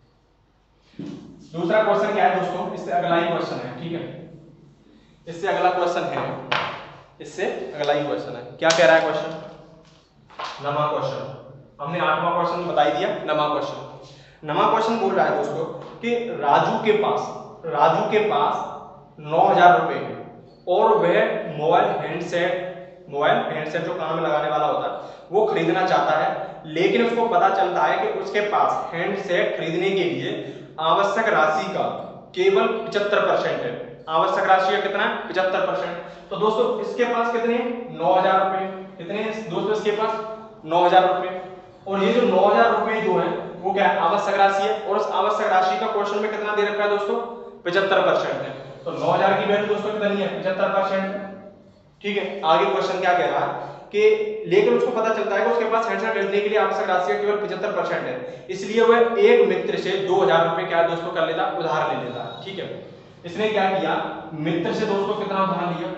दूसरा क्वेश्चन क्या है दोस्तों, इससे अगला ही क्वेश्चन है, ठीक है, इससे अगला क्वेश्चन है, इससे अगला ही क्वेश्चन है। क्या कह रहा है क्वेश्चन? नमा क्वेश्चन। हमने 8वां क्वेश्चन बता ही दिया, नमा क्वेश्चन। नमा क्वेश्चन बोल रहा है दोस्तों कि राजू के पास 9,000 रुपए है और वह मोबाइल हैंडसेट जो कान में लगाने वाला होता है वो खरीदना चाहता है, लेकिन उसको पता चलता है कि उसके पास हैंडसेट खरीदने के लिए आवश्यक राशि का केवल 75% है। आवश्यक राशि का कितना है? 75%। तो दोस्तों इसके पास कितने? 9,000 रुपए। कितने दोस्तों इसके पास? 9,000 रुपए। और ये जो 9,000 रुपए जो है वो क्या है? आवश्यक राशि है। और उस आवश्यक राशि का क्वेश्चन में कितना दे रखा है दोस्तों? 75% है। तो 9,000 की वैल्यू दोस्तों कितनी है? 75%। ठीक है, आगे क्वेश्चन क्या कह रहा है कि लेकिन उसको पता चलता है कि उसके पास हैंडसेट खरीदने के लिए आवश्यक राशि केवल 75% है, इसलिए वह एक मित्र से 2,000 रुपए क्या दोस्तों कर लेता? उधार ले लेता। ठीक है, इसने क्या किया? मित्र से दोस्तों कितना उधार लिया?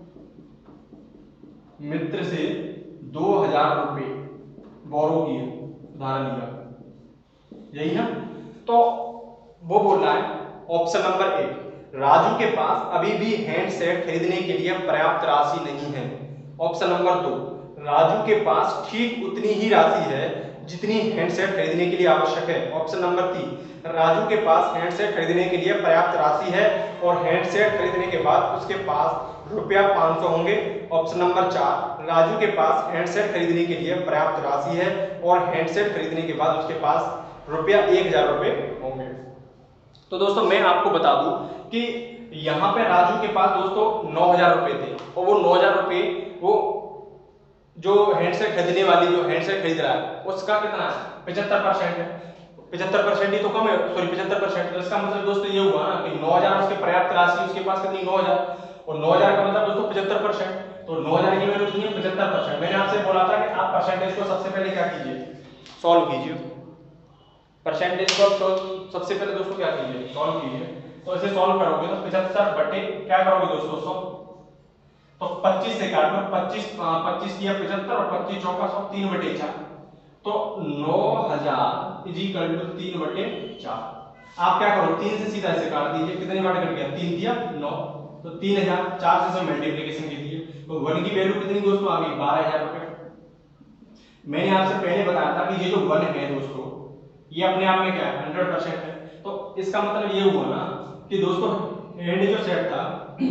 मित्र से 2,000 रुपए बोरो किए, उधार लिया, यही ना? तो वो बोल रहा है ऑप्शन नंबर 1, राजू के पास अभी भी हैंडसेट खरीदने के लिए पर्याप्त राशि नहीं है। ऑप्शन नंबर 2, राजू के पास ठीक उतनी ही राशि है जितनी हैंडसेट खरीदने के लिए आवश्यक है। ऑप्शन नंबर 3, राजू के पास हैंडसेट खरीदने के लिए पर्याप्त राशि है और हैंडसेट खरीदने के बाद उसके पास रुपया 500 होंगे। ऑप्शन नंबर 4, राजू के पास हैंडसेट खरीदने के लिए पर्याप्त राशि है और हैंडसेट खरीदने के बाद उसके पास रुपया 1,000 रुपए होंगे। तो दोस्तों मैं आपको बता दूं कि यहाँ पे राजू के पास दोस्तों 9,000 रुपए थे और वो 9,000 रुपए वो जो हैंडसेट खरीदने वाली जो हैंडसेट खरीद रहा है उसका कितना है? 75% है। 75% ही तो कम है, सॉरी 75%। तो इसका मतलब दोस्तों ये हुआ ना कि 9,000 उसके पर्याप्त राशि, उसके पास कितनी? 9,000। और 9,000 का मतलब दोस्तों 75%। तो 9,000 की वैल्यू कितनी है? 75%। मैंने आपसे बोला था कि आप परसेंटेज को सबसे पहले क्या कीजिए? सॉल्व कीजिए। परसेंटेज को सबसे पहले दोस्तों क्या कीजिए? सॉल्व कीजिए। तो इसे सॉल्व करोगे तो 75 बटे क्या करोगे दोस्तों? 100। तो 25 से काटो, 25 किया 75 और 25 चौका 100, 3 बटे 4। तो 9,000 इज इक्वल टू 3 बटे 4। आप क्या करो? 3 से सीधा इसे काट दीजिए। कितने बार कट गया? 3 दिया 9, तो 3,000। 4 से मल्टीप्लिकेशन कीजिए तो 1 की वैल्यू कितनी दोस्तों आ गई? 12,000 रुपए। मैंने आपसे पहले बताया था कि ये जो 1 है दोस्तों ये अपने आप में क्या है? 100% है। तो इसका मतलब ये हुआ ना कि दोस्तों हैंड जो सेट था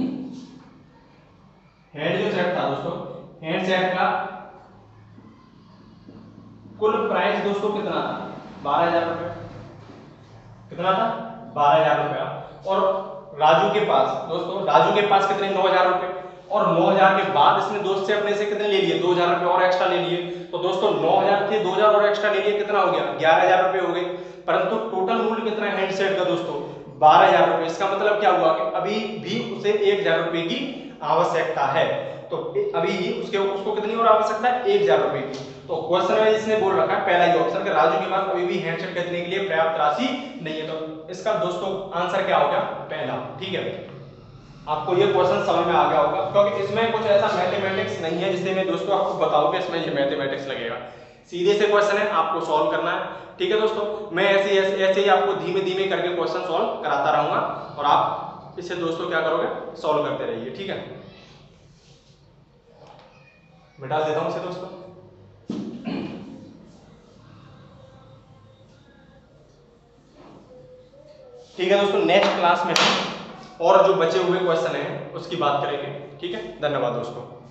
दोस्तों, हैंड सेट का कुल प्राइस दोस्तों कितना था? 12,000 रुपए। कितना था? 12,000 रुपया। और राजू के पास दोस्तों, राजू के पास कितने? 9,000 रुपए। और 9,000 के बाद इसने दोस्त से अपने से कितने ले लिए? 2,000 रुपए और एक्स्ट्रा ले लिए। तो दोस्तों 9,000 थे, 2,000 और एक्स्ट्रा ले लिए, कितना हो गया? 11,000 रुपए हो गए। परंतु टोटल मूल्य कितना है हैंडसेट का दोस्तों? 12,000 रुपए। इसका मतलब क्या हुआ कि अभी भी उसे 1,000 रुपए की आवश्यकता है। तो अभी उसको कितनी और आवश्यकता है? 1,000 रुपए की। तो क्वेश्चन में इसने बोल रखा है पहला ही ऑप्शन कि राजू के पास अभी भी हैंडसेट खरीदने के लिए पर्याप्त राशि नहीं है। तो इसका दोस्तों आंसर क्या हो गया? पहला। ठीक है, आपको ये क्वेश्चन समझ में आ गया होगा क्योंकि इसमें कुछ ऐसा मैथमेटिक्स नहीं है जिससे मैं दोस्तों आपको बताऊं कि इसमें ये मैथमेटिक्स लगेगा। सीधे से क्वेश्चन है, आपको सॉल्व करना है। ठीक है दोस्तों, मैं ऐसे ही आपको धीमे धीमे करके क्वेश्चन सॉल्व कराता रहूंगा और आप इसे दोस्तों क्या करोगे? सॉल्व करते रहिए। ठीक है, मिटा देता हूं इसे दोस्तों। ठीक है दोस्तों, नेक्स्ट क्लास में हम और जो बचे हुए क्वेश्चन हैं उसकी बात करेंगे। ठीक है, धन्यवाद दोस्तों।